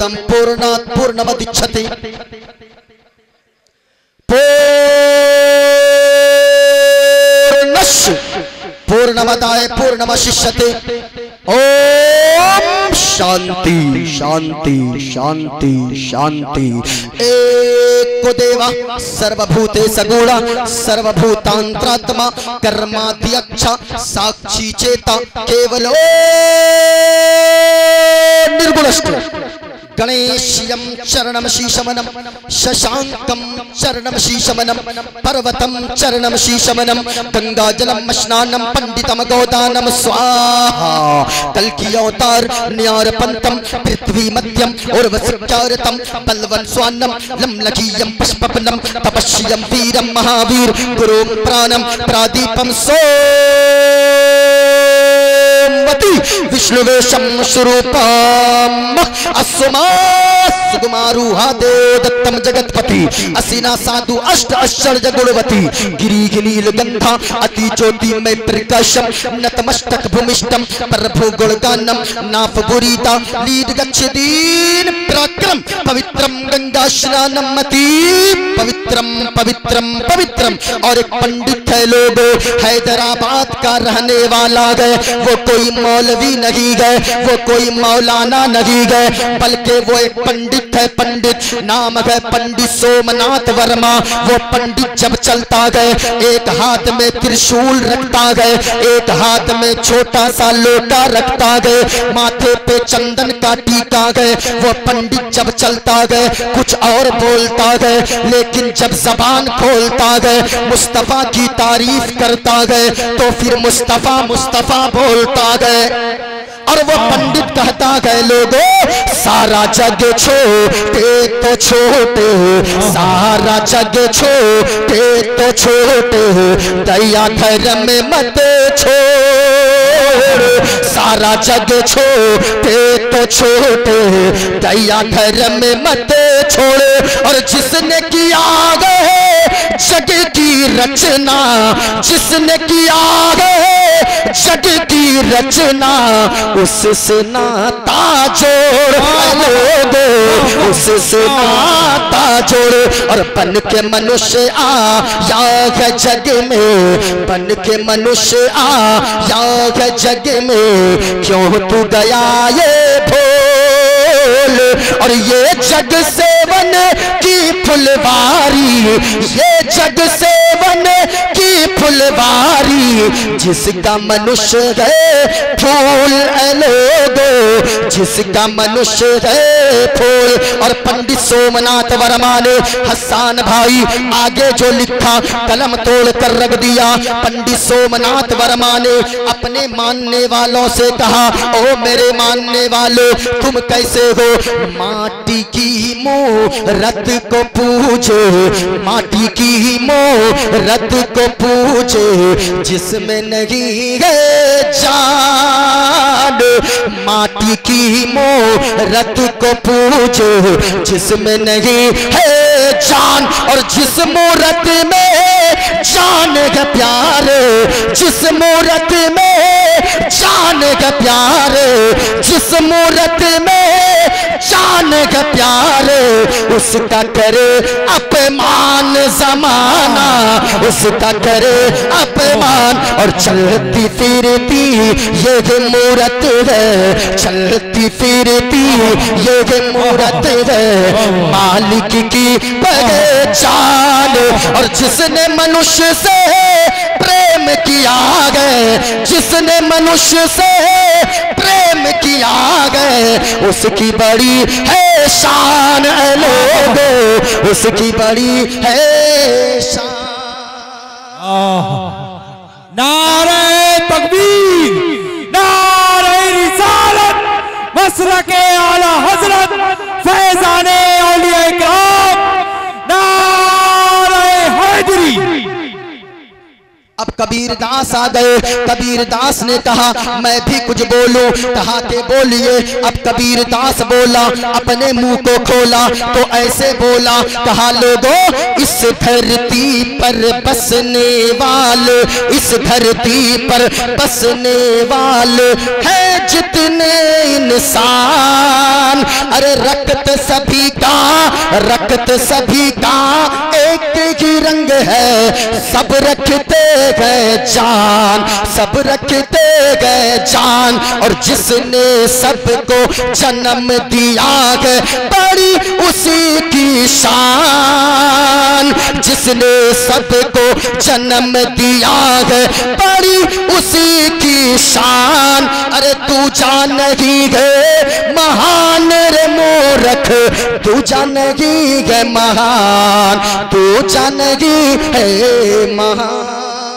पूर्णमेतं पूर्णात् पूर्णमुदच्यते पूर्णस्य पूर्णमदाय पूर्णमवशिष्यते। ओम शांति शांति शांति शांति। एको देवा सर्वभूतेषु गूढ़ सर्वभूतांतरात्मा कर्माध्यक्ष साक्षी चेता केवलो निर्गुणस्थ। गणेश्यं चरणं शीशमनं शशांकं चरणं शीशमनं पर्वतं चरणं शीशमनं गंगाजलं स्नानं पंडितम गोदानं स्वाहा। कल्कि अवतार न्यारपंतम पृथ्वी मध्यम उर्वशिचारतम बलवन स्वान्नम लमलकीयं पुष्पपनं तपस्यं वीरं महावीर गुरुं प्राणं प्रादीपं सोमवती विष्णुवेशं स्वरूपम् अस्मा सुकुमारूहादे दत्तम जगतपति असीना साधु अष्ट आश्चर्य गुणवती गिरी गिनील गंधा अति ज्योति में प्रकाशम नतमस्तक भूमिष्ठम प्रभु गुणगानम नाफ बुरीता लीड गच्छदीन पराक्रम पवित्रम गंगा स्नानम मति पवित्रम पवित्रम पवित्रम। और एक पंडित है लोग हैदराबाद का रहने वाला गए, वो कोई मौलवी नहीं गए, वो कोई मौलाना नहीं गए, बल्कि वो एक पंडित है। पंडित नाम है पंडित सोमनाथ वर्मा। वो पंडित जब चलता गए एक हाथ में त्रिशूल रखता गए, एक हाथ में छोटा सा लोटा रखता गए, माथे पे चंदन का टीका गए। वो पंडित जब चलता गए कुछ और बोलता गए, लेकिन जब जबान खोलता गए मुस्तफा की तारीफ करता गए तो फिर मुस्तफा मुस्तफा बोलता गए। और वो पंडित कहता गए लोगों सारा जग छोटे तो छोटे, सारा जग छोटे तो छोटे, दया धर्म में मत छोड़। सारा जग छोटे तो छोटे, दया धर्म में मत छोड़। और जिसने किया गए जग की रचना, जिसने किया गए जग की रचना, उससे नाता जोड़ लोगो, उससे नाता जोड़। और बन के मनुष्य आया है जग में, बन के मनुष्य आया है जग में, क्यों तू गया ये भूल। और ये जग सेवन की फुलवारी, ये जग सेवन की फुलवारी, जिसका मनुष्य है फूल लोगो, जिसका मनुष्य है फूल। और पंडित सोमनाथ वर्मा ने हसन भाई आगे जो लिखा कलम तोड़ कर रख दिया। पंडित सोमनाथ वर्मा ने अपने मानने वालों से कहा ओ मेरे मानने वालों तुम कैसे हो। माटी की मूरत को पूजे, माटी की मूरत को पूजे, जिसमें नहीं है जान। माटी की मूरत को पूजे जिसमें नहीं है जान। और जिस मूरत में जान का प्यार, जिस मूरत में जान का प्यार, जिस मूरत में जान का प्यार, उसका करे अपमान जमाना, उसका करे अपमान। और चलती फिरती ये मूरत है, चलती फिरती ये मूरत है, मालिक की पहचान। और जिसने मनुष्य से प्रेम किया गए, जिसने मनुष्य से प्रेम किया गए, उसकी बड़ी है शान लोगों, उसकी बड़ी है शान। नारे तकबीर, नारे रिसालत, मसलके आला हजरत फैजाने औलिया इकराम, नारे हैदरी। अब कबीर दास आ गए। कबीर दास ने कहा मैं भी कुछ बोलूं। कहा के बोलिए। अब कबीर दास बोला, अपने मुंह को खोला तो ऐसे बोला, कहा लोगों इस धरती पर बसने वाले, इस धरती पर बसने वाले हैं जितने इंसान, अरे रक्त सभी का, रक्त सभी का एक ही रंग है, सब रखते गए जान, सब रखते गए जान। और जिसने सबको जन्म दिया है बड़ी उसी की शान, जिसने सबको जन्म दिया है बड़ी उसी की शान। अरे तू जान नहीं है महान रे मूर्ख, तू जान नहीं है महान, तू जान नहीं है महान।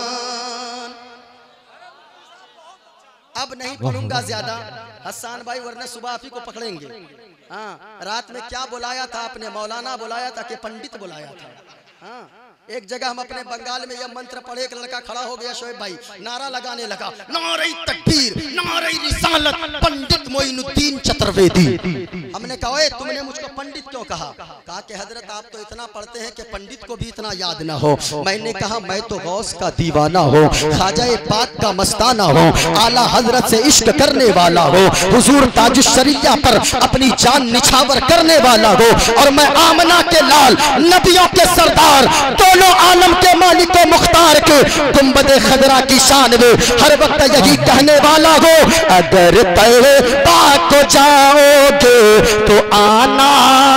अब नहीं बोलूंगा ज्यादा हसन भाई, वरना सुबह आप ही को पकड़ेंगे। हाँ, रात में क्या बुलाया था आपने? मौलाना बुलाया था कि पंडित बुलाया था? हाँ, एक जगह हम अपने बंगाल में यह मंत्र पढ़े, एक लड़का खड़ा हो गया, शोएब भाई नारा लगाने लगा, नारे तकबीर, नारे रिसालत, पंडित मोइनुद्दीन चतुर्वेदी। हमने कहा ओए तुमने मुझको पंडित क्यों कहा? कहा कि हजरत आप तो इतना पढ़ते हैं कि पंडित को भी इतना याद ना हो। मैंने कहा मैं तो गौस का दीवाना हूँ, ख्वाजा पाक का मस्ताना हूँ, आला हजरत से इश्क करने वाला हो, हुजूर ताजुश्शरिया पर अपनी जान निछावर करने वाला हो। और मैं आमना के लाल, नबियों के सरदार, दोनों आलम के मालिक व मुख्तार के गुंबद खदरा की शान में हर वक्त यही कहने वाला हो, अगर तैबा को जाओगे तो आना।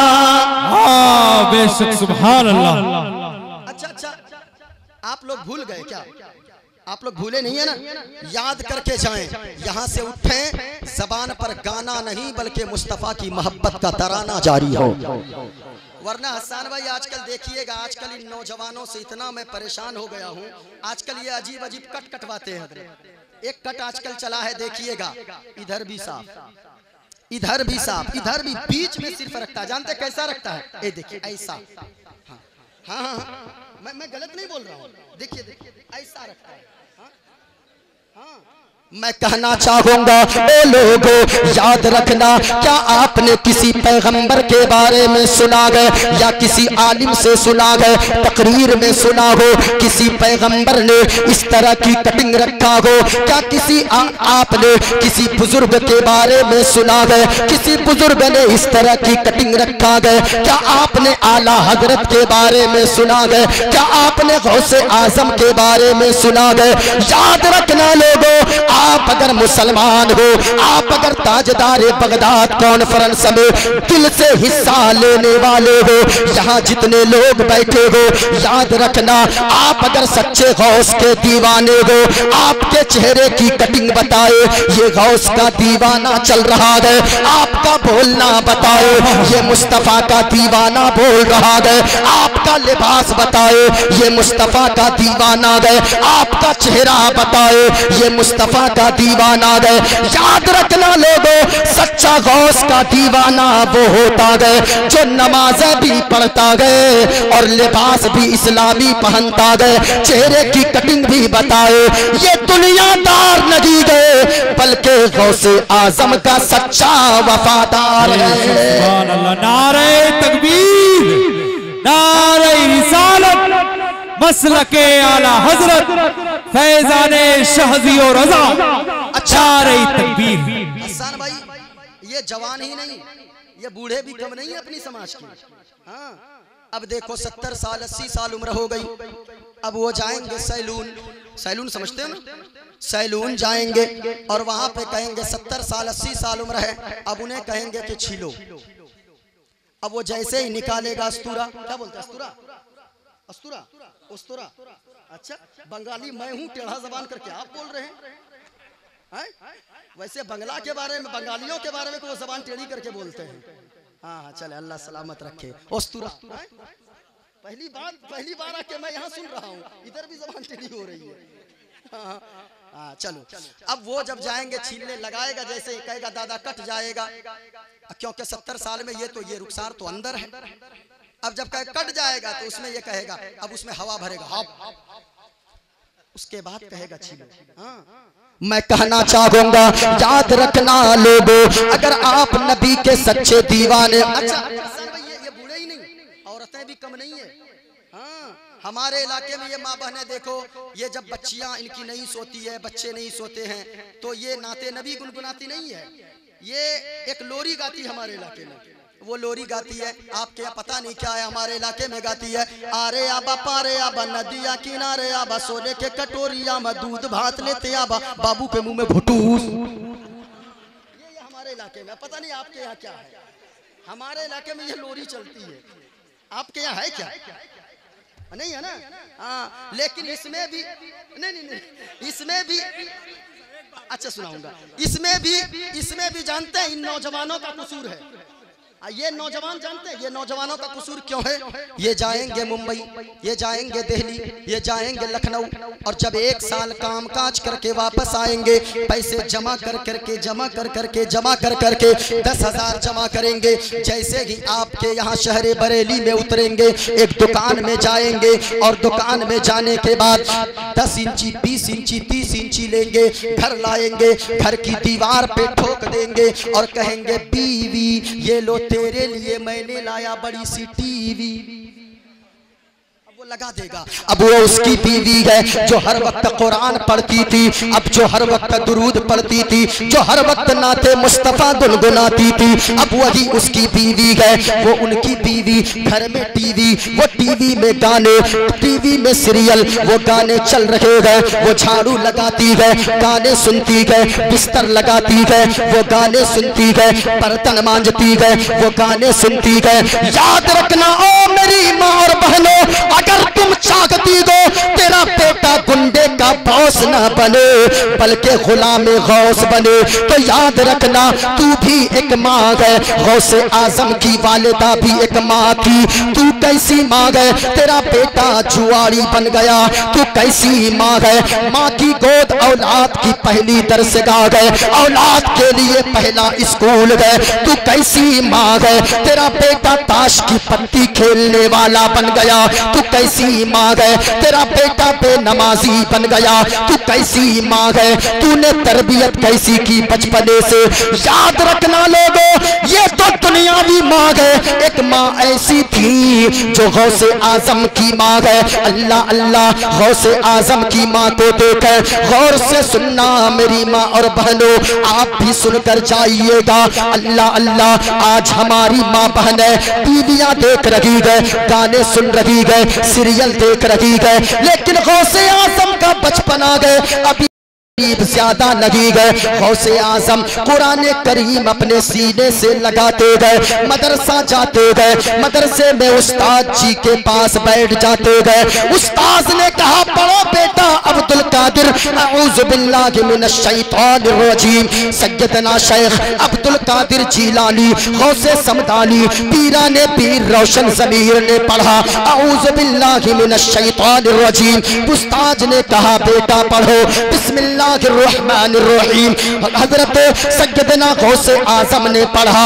बेशक, सुभान अल्लाह। अच्छा, आप लोग भूल गए क्या? आप लोग भूले नहीं है ना? याद करके जाएं, यहाँ से उठें, जबान पर गाना नहीं बल्कि मुस्तफा की मोहब्बत का तराना जारी हो। वरना हसन भाई आजकल देखिएगा, आजकल इन नौजवानों से इतना मैं परेशान हो गया हूँ। आजकल ये अजीब अजीब कट कटवाते हैं। एक कट आजकल चला है, देखिएगा, इधर भी साफ, इधर भी साफ, इधर भी, बीच में सिर्फ रखता है। जानते कैसा रखता है? ये देखिए ऐसा। हाँ हाँ हाँ, मैं गलत नहीं बोल रहा हूँ। देखिए ऐसा रखता है। हाँ, मैं कहना चाहूंगा ओ लोगों, याद रखना, क्या आपने किसी पैगंबर के बारे में सुना गए या किसी आलिम से सुना गए, तकरीर में सुना हो किसी पैगंबर ने इस तरह की कटिंग रखा हो? क्या किसी आपने किसी बुजुर्ग के बारे में सुना गए, किसी बुजुर्ग ने इस तरह की कटिंग रखा गए? क्या आपने आला हजरत के बारे में सुना गए? क्या आपने गौसे आजम के बारे में सुना गए? याद रखना लोगों, आप अगर मुसलमान हो, आप अगर ताजदार बगदाद कॉन्फ्रेंस में दिल से हिस्सा लेने वाले हो, यहाँ जितने लोग बैठे हो, याद रखना, आप अगर सच्चे गौस के दीवाने हो, आपके चेहरे की कटिंग बताए ये गौस का दीवाना चल रहा है, आपका बोलना बताए ये मुस्तफा का दीवाना बोल रहा है, आपका लिबास बताए ये मुस्तफा का दीवाना है, आपका चेहरा बताए ये मुस्तफा का दीवाना है। याद रखना लोगों, सच्चा गौस का दीवाना वो होता है जो नमाज़ें भी पढ़ता है और लिबास भी इस्लामी पहनता है, चेहरे की कटिंग भी बताए ये दुनियादार नहीं है बल्कि गौसे आजम का सच्चा वफादार है। सुभान अल्लाह। नारे तकबीर, नारे रिसालत, मसलके आला हजरत फैजाने शहजी और रजा। अच्छा नारे तकबीर। हसन भाई, ये जवान ही नहीं, ये बूढ़े भी कम नहीं है अपनी समाज की। हाँ, अब देखो 70 साल 80 साल उम्र हो गई, अब वो जाएंगे सैलून, सैलून समझते हो ना, सैलून जाएंगे और वहां पे कहेंगे 70 साल 80 साल उम्र है, अब उन्हें कहेंगे कि छीलो। अब वो जैसे ही निकालेगा अस्तूरा, क्या बोलते हैं अस्तूरा, अस्तूरा, उस्तूरा। अच्छा, बंगाली मैं हूँ टेढ़ा जबान करके आप बोल रहे हैं? वैसे बंगला के बारे में, बंगालियों के बारे में वो जबान टेढ़ी करके बोलते हैं। हाँ हाँ, चले अल्लाह सलामत रखे। उस्तूरा पहली बार आके मैं यहाँ सुन रहा हूँ, इधर भी जबान टेढ़ी हो रही है। हाँ चलो, अब वो जब जाएंगे छीलने लगाएगा, जैसे ही कहेगा दादा कट जाएगा, क्योंकि 70 साल में ये रुखसार तो अंदर है। अब जब कट जाएगा तो उसमें ये कहेगा, अब उसमें हवा भरेगा, उसके बाद कहेगा छीलो। हाँ, मैं कहना चाहूंगा, याद रखना लोगों, अगर आप नबी के सच्चे दीवाने, अच्छा ये बूढ़े ही नहीं, औरतें भी कम नहीं है। हाँ, हमारे इलाके में ये माँ बहनें देखो, ये जब बच्चियां इनकी नहीं सोती है, बच्चे नहीं सोते हैं, तो ये नाते नबी गुनगुनाती नहीं है, ये एक लोरी गाती है हमारे इलाके में। वो लोरी गाती है, आपके यहाँ पता नहीं क्या है, हमारे इलाके में गाती है, आरे आबा पारे आबा नदिया किनारे आबा सोने के कटोरिया में दूध भात लेते आबा बाबू के मुंह में घुटूस। ये हमारे इलाके में, पता नहीं आपके यहाँ क्या है, हमारे इलाके में ये लोरी चलती है। आपके यहाँ है क्या? नहीं है ना? हाँ, लेकिन इसमें भी नहीं, इसमें भी अच्छा सुनाऊंगा, इसमें भी जानते हैं इन नौजवानों का कसूर है। ये नौजवान जानते हैं ये नौजवानों का कसूर क्यों है? ये जाएंगे मुंबई, ये जाएंगे दिल्ली, ये जाएंगे लखनऊ, और जब 1 साल काम काज करके वापस आएंगे, पैसे जमा कर करके 10,000 जमा करेंगे। जैसे ही आपके यहाँ शहर बरेली में उतरेंगे, एक दुकान में जाएंगे, और दुकान में जाने के बाद 10 इंची 20 इंची 30 इंची लेंगे, घर लाएंगे, घर की दीवार पे ठोक देंगे और कहेंगे बीवी ये लो तेरे लिए मैंने लाया बड़ी सी टीवी। वो लगा देगा। अब वो उसकी बीवी है जो हर वक्त कुरान पढ़ती थी, अब जो हर वक्त दुरूद पढ़ती थी, जो हर वक्त नाते मुस्तफा गुनगुनाती थी, अब वही उसकी बीवी है। वो उनकी बीवी, घर में टीवी, वो टीवी में गाने, टीवी में सीरियल, वो गाने चल रहे हैं, वो झाड़ू लगाती है, गाने सुनती है, बिस्तर लगाती है, वो गाने सुनती है, बर्तन मांजती है, वो गाने सुनती है। याद रखना ओ मेरी माँ और बहनों, अगर तुम चाहती हो तेरा बेटा गुंडे का बॉस न बने बल्कि गुलामे गौस बने, तो याद रखना तू भी एक माँ है, गौसे आजम की वालिदा भी एक माँ थी। तू कैसी माँ है? तेरा बेटा जुआरी बन गया, तू कैसी माँ है? माँ की गोद औलाद की पहली दरसगाह है, औलाद के लिए पहला स्कूल है। तू कैसी माँ है? तेरा बेटा ताश की पत्ती खेलने वाला बन गया, तू कैसी माँ है? तेरा बेटा बेनमाजी बन गया, तू कैसी माँ है? तूने तरबियत कैसी की बचपने से? याद रखना लोगों, ये तो दुनियावी माँ है, एक माँ ऐसी थी जो गौसे आजम की माँ है। अल्लाह अल्लाह, गौसे आजम की माँ को देकर गौर से सुनना मेरी माँ और बहनों, आप भी सुनकर जाइएगा। अल्लाह अल्लाह, आज हमारी माँ बहनें टीवियां देख रही है, गाने सुन रही है, सीरियल देख रही है, लेकिन गौसे आजम का बचपन आ गए अभी ज्यादा नहीं गए। गौसे आजम कुरान करीम अपने सीने से लगाते गए, मदरसा जाते गए, मदरसे में उस्ताद जी के पास बैठ जाते गए। उस्ताद ने कहा पढ़ो बेटा अब्दुल कादिर अऊज़ु बिल्लाहि मिनश शैतानिर रजीम। सैयदना शेख अब्दुल कादिर जीलानी, गौसे समदानी, पीराने पीर रोशन ज़मीर ने पढ़ा अऊज़ु बिल्लाहि मिनश शैतानिर रजीम। उस्ताद ने कहा बेटा पढ़ो बिस्मिल्लाह बिस्मिल्लाहिर्रहमानिर्रहीम। हजरत सैयदना गौसे आजम ने पढ़ा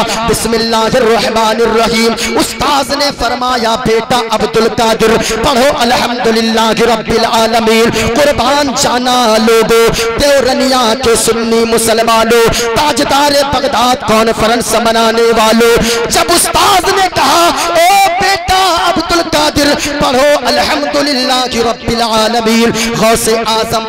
बिस्मिल्लाहिर्रहमानिर्रहीम। उस्ताद ने फरमाया बेटा अब्दुल कादिर पढ़ो अल्हम्दुलिल्लाहि रब्बिल आलमीन। कुर्बान जाना लोगों, देवरनिया के सुन्नी मुसलमानों, ताजदार बगदाद कॉन्फ्रेंस मनाने वालों, जब उस्ताद ने कहा ओ बेटा अब्दुल कादिर पढ़ो अल्हम्दुलिल्लाहि रब्बिल आलमीन, गौसे आजम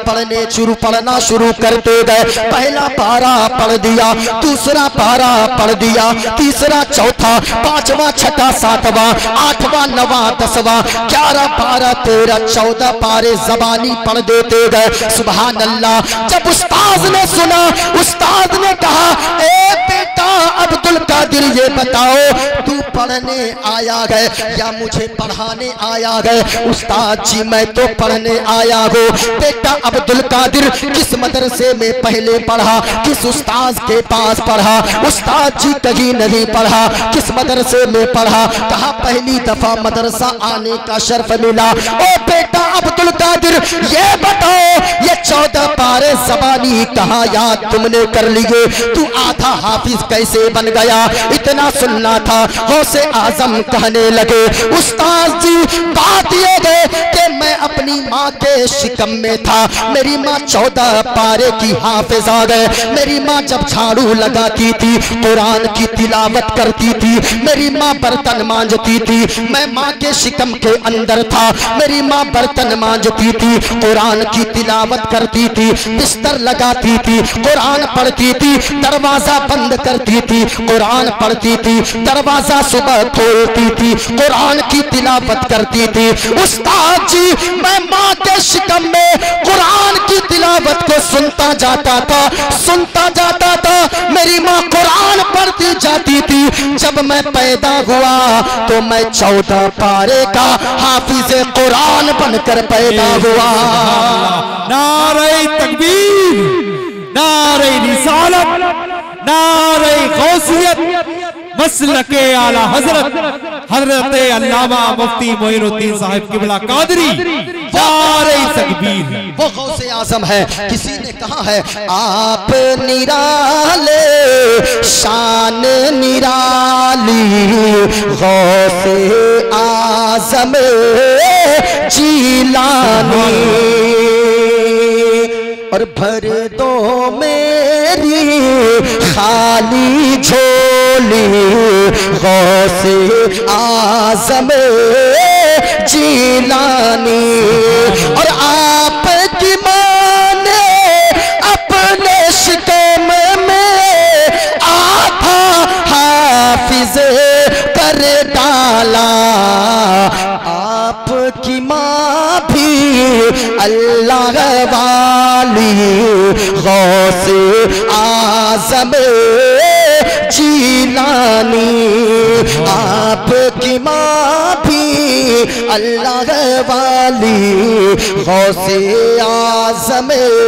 पढ़ना शुरू करते गए। पहला पारा पढ़ दिया, दूसरा पारा पढ़ दिया, तीसरा, चौथा, पांचवा, छठा, सातवां, आठवां, नवां, 10वां, 11, 12, 13, 14 पारे जबानी पढ़ देते गए। सुभान अल्लाह। जब उस्ताद ने सुना, उस्ताद ने कहा ए बेटा अब्दुल कादिर ये बताओ तू पढ़ने आया है या मुझे पढ़ाने आया है? उस्ताद जी मैं तो पढ़ने आया हूँ। बेटा अब्दुल कादिर किस मदरसे में पहले पढ़ा, किस उस्ताद के पास पढ़ा? उस्ताद जी कहीं नहीं पढ़ा। किस मदरसे में पढ़ा? कहा पहली दफा मदरसा आने का शर्फ मिला। ओ बेटा अब्दुल कादिर ये बताओ ये 14 पारे ज़बानी कहाँ याद तुमने कर लिए? तू आधा हाफिज कैसे बन गया? इतना सुनना था। गौसे आजम कहने लगे उस्ताद जी बात ये है कि मैं मैं अपनी माँ के शिकम में था, मेरी माँ 14 पारे की हाफिजा है। मेरी माँ जब झाड़ू लगाती थी कुरान की तिलावत करती थी, मेरी माँ बर्तन मांजती थी, मैं माँ के शिकम के अंदर था, मेरी माँ बर्तन मांजती थी, कुरान की तिलावत करती थी, बिस्तर लगाती थी, कुरान पढ़ती थी, दरवाजा बंद करती थी, कुरान पढ़ती थी, दरवाजा सुबह खोलती थी, कुरान की तिलावत करती थी। उस्ताद जी मैं माँ के शिकम में कुरान की तिलावत को सुनता जाता था, सुनता जाता था, मेरी माँ कुरान पढ़ती जाती थी। जब मैं पैदा हुआ तो मैं 14 पारे का हाफिज़े कुरान बनकर पैदा हुआ। नारे तकबीर, नारे रिसालत, नारे गौसियत, मसलके आला हजरत हजरत अल्लामा मुफ्ती मोइनुद्दीन साहिब किबला कादरी, नारे तकबीर। वो गौसे आजम है। किसी ने कहा है आप निराले शान निराली, गौसे आजम जीलानी, और भर दो मेरी खाली झोली, गौसे आजम जीलानी। और आपकी माने अपने शिकम में आधा हाफिज कर डाला, आपकी माँ भी अल्लाह वाली, गौसे आजम जीलानी, आपकी माँ भी अल्लाह वाली, गौसे आजम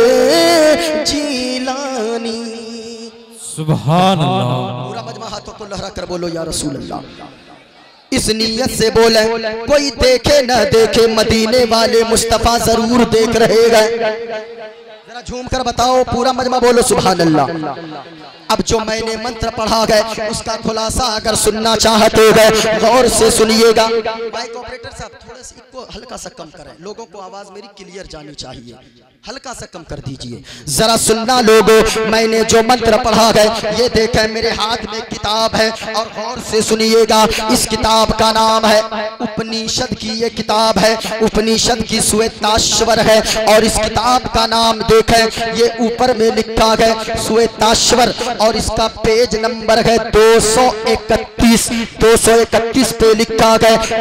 जीलानी। सुभान अल्लाह। पूरा मजमा हाथों को लहरा कर बोलो या रसूल अल्लाह। इस नीयत से बोले कोई देखे न देखे मदीने वाले मुस्तफा जरूर देख रहे हैं। जरा झूम कर बताओ, पूरा मजमा बोलो सुभान अल्लाह। अब जो मैंने मंत्र पढ़ा गए उसका खुलासा अगर सुनना चाहते हैं गौर से सुनिएगा। माइक ऑपरेटर साहब थोड़ा सा इसको हल्का सा कम करें, लोगों को आवाज मेरी क्लियर जानी चाहिए, हल्का सा कम कर दीजिए। जरा सुनना लोगों, मैंने जो मंत्र पढ़ा गए ये देखें मेरे हाथ में किताब है और गौर से सुनिएगा। इस किताब का नाम है उपनिषद की, ये किताब है उपनिषद की श्वेताश्वर है। और इस किताब का नाम देखें ये ऊपर में लिखा है श्वेताश्वर, और इसका पेज नंबर है 231। 231 पे लिखा गया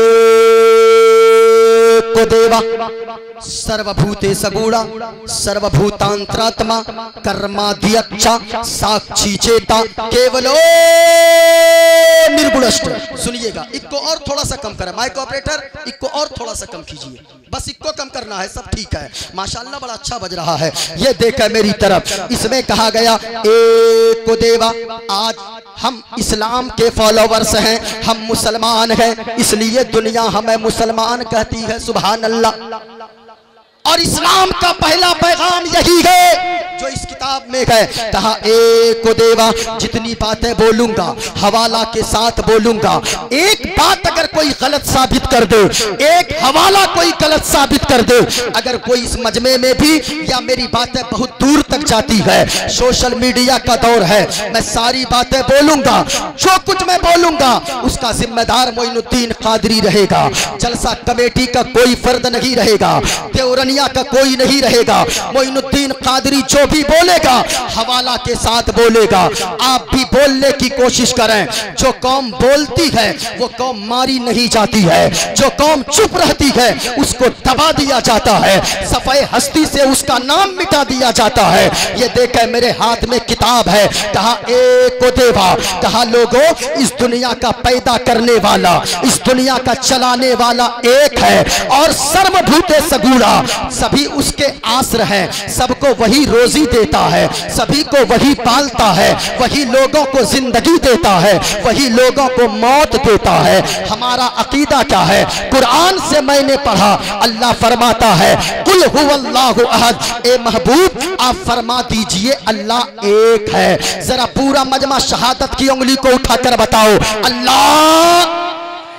एको देवा सर्वभूते सगुणा सर्वभूतांतरात्मा कर्माध्यक्षा साक्षी चेता केवलो निर्गुणष्ट। सुनिएगा, इको और थोड़ा सा कम करें, माइक ऑपरेटर इको और थोड़ा सा कम कीजिए, बस इको कम करना है, सब ठीक है। माशाल्लाह बड़ा अच्छा बज रहा है। ये देखा मेरी तरफ, इसमें कहा गया एको देवा। आज हम इस्लाम के फॉलोवर्स हैं, हम मुसलमान हैं, इसलिए दुनिया हमें मुसलमान कहती है। सुभान अल्लाह। और इस्लाम का पहला पैगाम यही है जो इस किताब में है। कहा एको देवा, जितनी बातें बोलूंगा हवाला के साथ बोलूंगा। एक बात अगर कोई गलत साबित कर दे, एक हवाला कोई गलत साबित कर दे, अगर कोई इस मजमे में भी या मेरी बातें बहुत दूर तक जाती है, सोशल मीडिया का दौर है, मैं सारी बातें बोलूंगा, जो कुछ मैं बोलूंगा उसका जिम्मेदार मोइनुद्दीन कादरी रहेगा। जलसा कमेटी का कोई फर्द नहीं रहेगा, देवरनिया का कोई नहीं रहेगा। मोइनुद्दीन कादरी जो भी बोलेगा हवाला के साथ बोलेगा। आप भी बोलने की कोशिश करें। जो कौम बोलती है वो कौम मारी नहीं जाती है, जो कौम चुप रहती है उसको दबा दिया जाता है, सफाई हस्ती से उसका नाम मिटा दिया जाता है। ये देखे मेरे हाथ में किताब है। कहा एको देवा, कहा लोगों इस दुनिया का पैदा करने वाला, इस दुनिया का चलाने वाला एक है और सर्वभूते सगुणा, सभी उसके आश्रय हैं, सबको वही रोजी देता है, सभी को वही पालता है, वही लोगों को जिंदगी देता है, वही लोगों को मौत देता है। हमारा अकीदा क्या है? कुरान से मैंने पढ़ा, अल्लाह फरमाता है कुल हुवल्लाहु अहद। ए महबूब आप फरमा दीजिए अल्लाह एक है। जरा पूरा मजमा शहादत की उंगली को उठाकर बताओ अल्लाह। किसी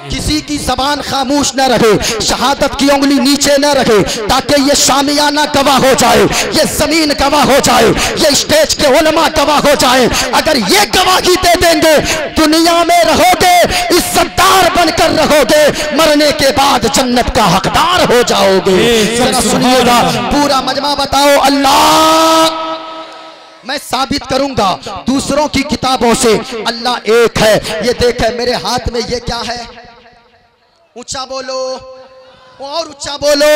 की जबान खामोश न रहे, शहादत की उंगली नीचे न रहे, ताकि ये शामियाना गवाह हो जाए, ये जमीन गवाह हो जाए, ये स्टेज के उलमा गवाह हो जाए। अगर ये गवाही दे देंगे, दुनिया में रहोगे, इज्जतदार बनकर रहोगे, मरने के बाद जन्नत का हकदार हो जाओगे। जरा सुनिएगा, पूरा मजमा बताओ अल्लाह। मैं साबित करूंगा दूसरों की किताबों से अल्लाह एक है। ये देखे मेरे हाथ में ये क्या है, ऊंचा बोलो और ऊंचा बोलो,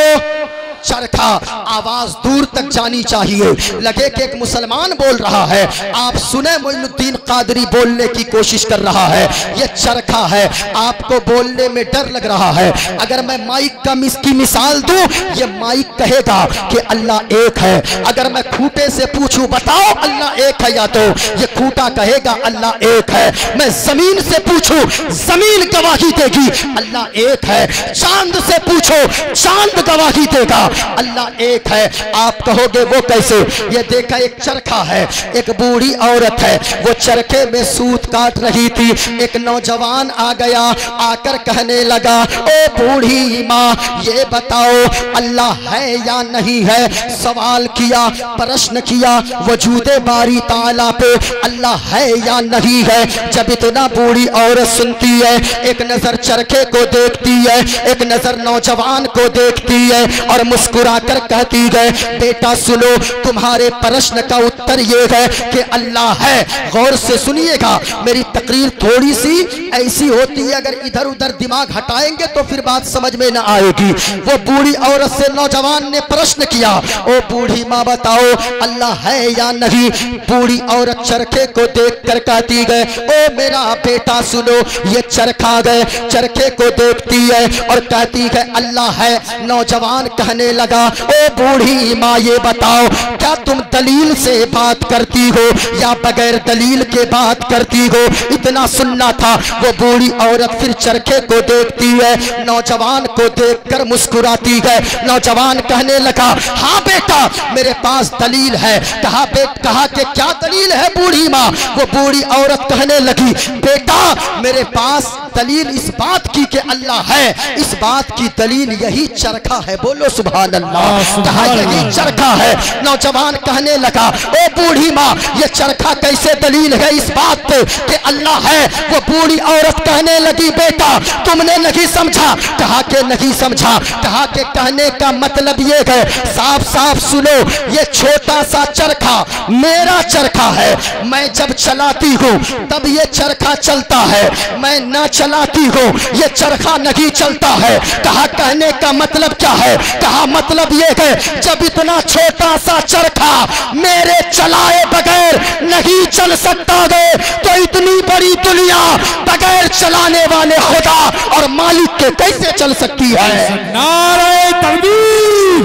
चरखा। आवाज दूर तक जानी चाहिए, लगे कि एक मुसलमान बोल रहा है। आप सुने, मोइनुद्दीन कादरी बोलने की कोशिश कर रहा है। यह चरखा है, आपको बोलने में डर लग रहा है। अगर मैं माइक की मिसाल दूं, ये माइक कहेगा कि अल्लाह एक है। अगर मैं खूंटे से पूछूं बताओ अल्लाह एक है, या तो ये खूंटा कहेगा अल्लाह एक है। मैं जमीन से पूछूं, जमीन गवाही देगी अल्लाह एक है। चांद से पूछो, चांद गवाही देगा अल्लाह एक है। आप कहोगे वो कैसे? ये देखा, एक चरखा है, एक बूढ़ी औरत है, वो चरखे में सूत काट रही थी। एक नौजवान आ गया, आकर कहने लगा, ओ बूढ़ी माँ ये बताओ अल्लाह है या नहीं है। सवाल किया, प्रश्न किया, वजूदे बारी ताला पे अल्लाह है या नहीं है। जब इतना बूढ़ी औरत सुनती है, एक नजर चरखे को देखती है, एक नजर नौजवान को देखती है और मुस्कुरा कर कहती है, बेटा सुनो, तुम्हारे प्रश्न का उत्तर ये है कि अल्लाह है। गौर से सुनिएगा, मेरी तकरीर थोड़ी सी ऐसी होती है, अगर इधर उधर दिमाग हटाएंगे तो फिर बात समझ में ना आएगी। वो बूढ़ी औरत से नौजवान ने प्रश्न किया, ओ बूढ़ी माँ बताओ अल्लाह है या नहीं। बूढ़ी औरत चरखे को देख कर कहती है, ओ मेरा बेटा सुनो, ये चरखा गए, चरखे को देखती है और कहती है अल्लाह है। नौजवान कहने लगा, ओ बूढ़ी माँ ये बताओ, क्या तुम दलील से बात करती हो या बगैर दलील के बात करती हो? इतना सुनना था। वो बूढ़ी औरत फिर चरखे को देखती है, नौजवान को देखकर मुस्कुराती है। नौजवान कहने लगा, हाँ बेटा मेरे पास दलील है। कहा कि क्या दलील है बूढ़ी माँ? वो बूढ़ी औरत कहने लगी, बेटा मेरे पास दलील इस बात की कि अल्लाह है, इस बात की दलील यही चरखा है। बोलो सुभान अल्लाह। कहा यही चरखा है। नौजवान कहने लगा, ओ बूढ़ी माँ ये चरखा कैसे दलील है इस बात पे कि अल्लाह है? वो बूढ़ी औरत कहने लगी, बेटा तुमने नहीं समझा। कहा कि नहीं समझा। कहा कि कहने का मतलब ये है, साफ साफ सुनो, ये छोटा सा चरखा मेरा चरखा है। मैं जब चलाती हूँ तब ये चरखा चलता है, मैं न चलाती हूँ ये चरखा नहीं चलता है। कहा कहने का मतलब क्या है? कहा मतलब ये है, जब इतना छोटा सा चरखा मेरे चलाए बगैर नहीं चल सकता है, तो इतनी बड़ी दुनिया बगैर चलाने वाले खुदा और मालिक के कैसे चल सकती है? नारे तकबीर,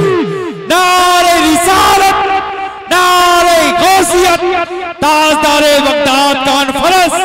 नारे रिसालत, नारे गौसियत, ताजदारे बगदाद कॉन्फ्रेंस,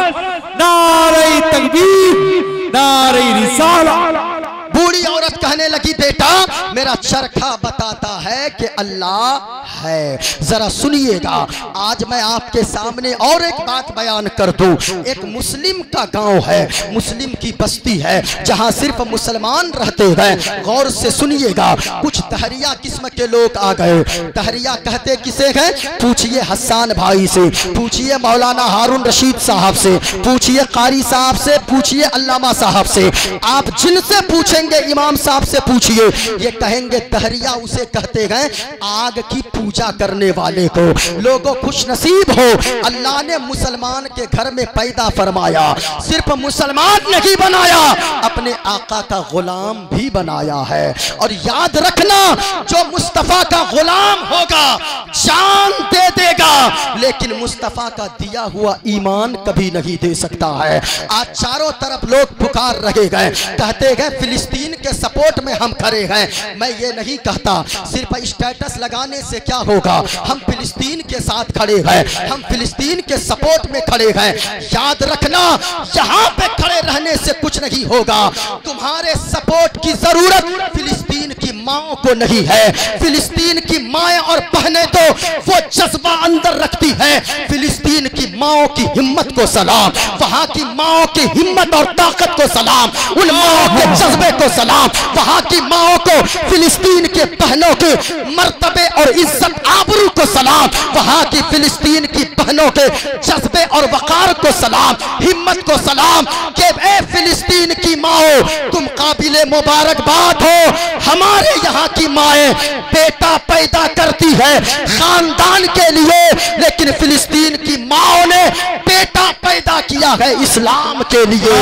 नारे तकबीर, नारे रिसालत। बूढ़ी औरत कहने लगी, बेटा मेरा चरखा बताता है कि अल्लाह है। जरा सुनिएगा, आज मैं आपके सामने और एक बात बयान कर दूं। एक मुस्लिम का गांव है, मुस्लिम की बस्ती है, जहां सिर्फ मुसलमान रहते हैं। गौर से सुनिएगा, कुछ तहरिया किस्म के लोग आ गए। तहरिया कहते किसे हैं? पूछिए हसन भाई से, पूछिए मौलाना हारून रशीद साहब से, पूछिए कारी साहब से, पूछिए अल्लामा साहब से। आप जिनसे पूछेंगे, इमाम साहब से पूछिए, ये कहेंगे तहरिया उसे कहते हैं आग की पूजा करने वाले को। लोगों खुश नसीब हो, अल्लाह ने मुसलमान के घर में पैदा फरमाया। सिर्फ मुसलमान नहीं बनाया, अपने आका का गुलाम भी बनाया है। और याद रखना, जो मुस्तफा का गुलाम होगा जान दे देगा, लेकिन मुस्तफा का दिया हुआ ईमान कभी नहीं दे सकता है। आज चारों तरफ लोग पुकार रहे गए, कहते गए फिलिस्तीन के सपोर्ट में हम खड़े हैं। मैं ये नहीं कहता सिर्फ स्टेटस लगाने से क्या होगा, हम फिलिस्तीन के साथ खड़े हैं, हम फिलिस्तीन के सपोर्ट में खड़े हैं। याद रखना, यहाँ पे खड़े रहने से कुछ नहीं होगा। तुम्हारे सपोर्ट की जरूरत फिलिस्तीन की माओ को नहीं है। फिलिस्तीन की माएं और बहनें तो वो जज्बा अंदर रखती है, फिलिस्तीन की माओ की हिम्मत को सलाम, वहां की माओ की हिम्मत और ताकत को सलाम, उन माओ के जज्बे को सलाम, वहां की माओ को, फिलिस्तीन के बहनों के मर्तबे और इज्जत आबरू को सलाम, वहां की फिलिस्तीन की बहनों के जज्बे और वकार को सलाम, हिम्मत को सलाम कि ए फिलिस्तीन की माओ, तुम काबिले मुबारकबाद हो। हमारे यहाँ की माएँ बेटा पैदा करती है खानदान के लिए, लेकिन फिलिस्तीन की माओ ने बेटा पैदा किया है इस्लाम के लिए,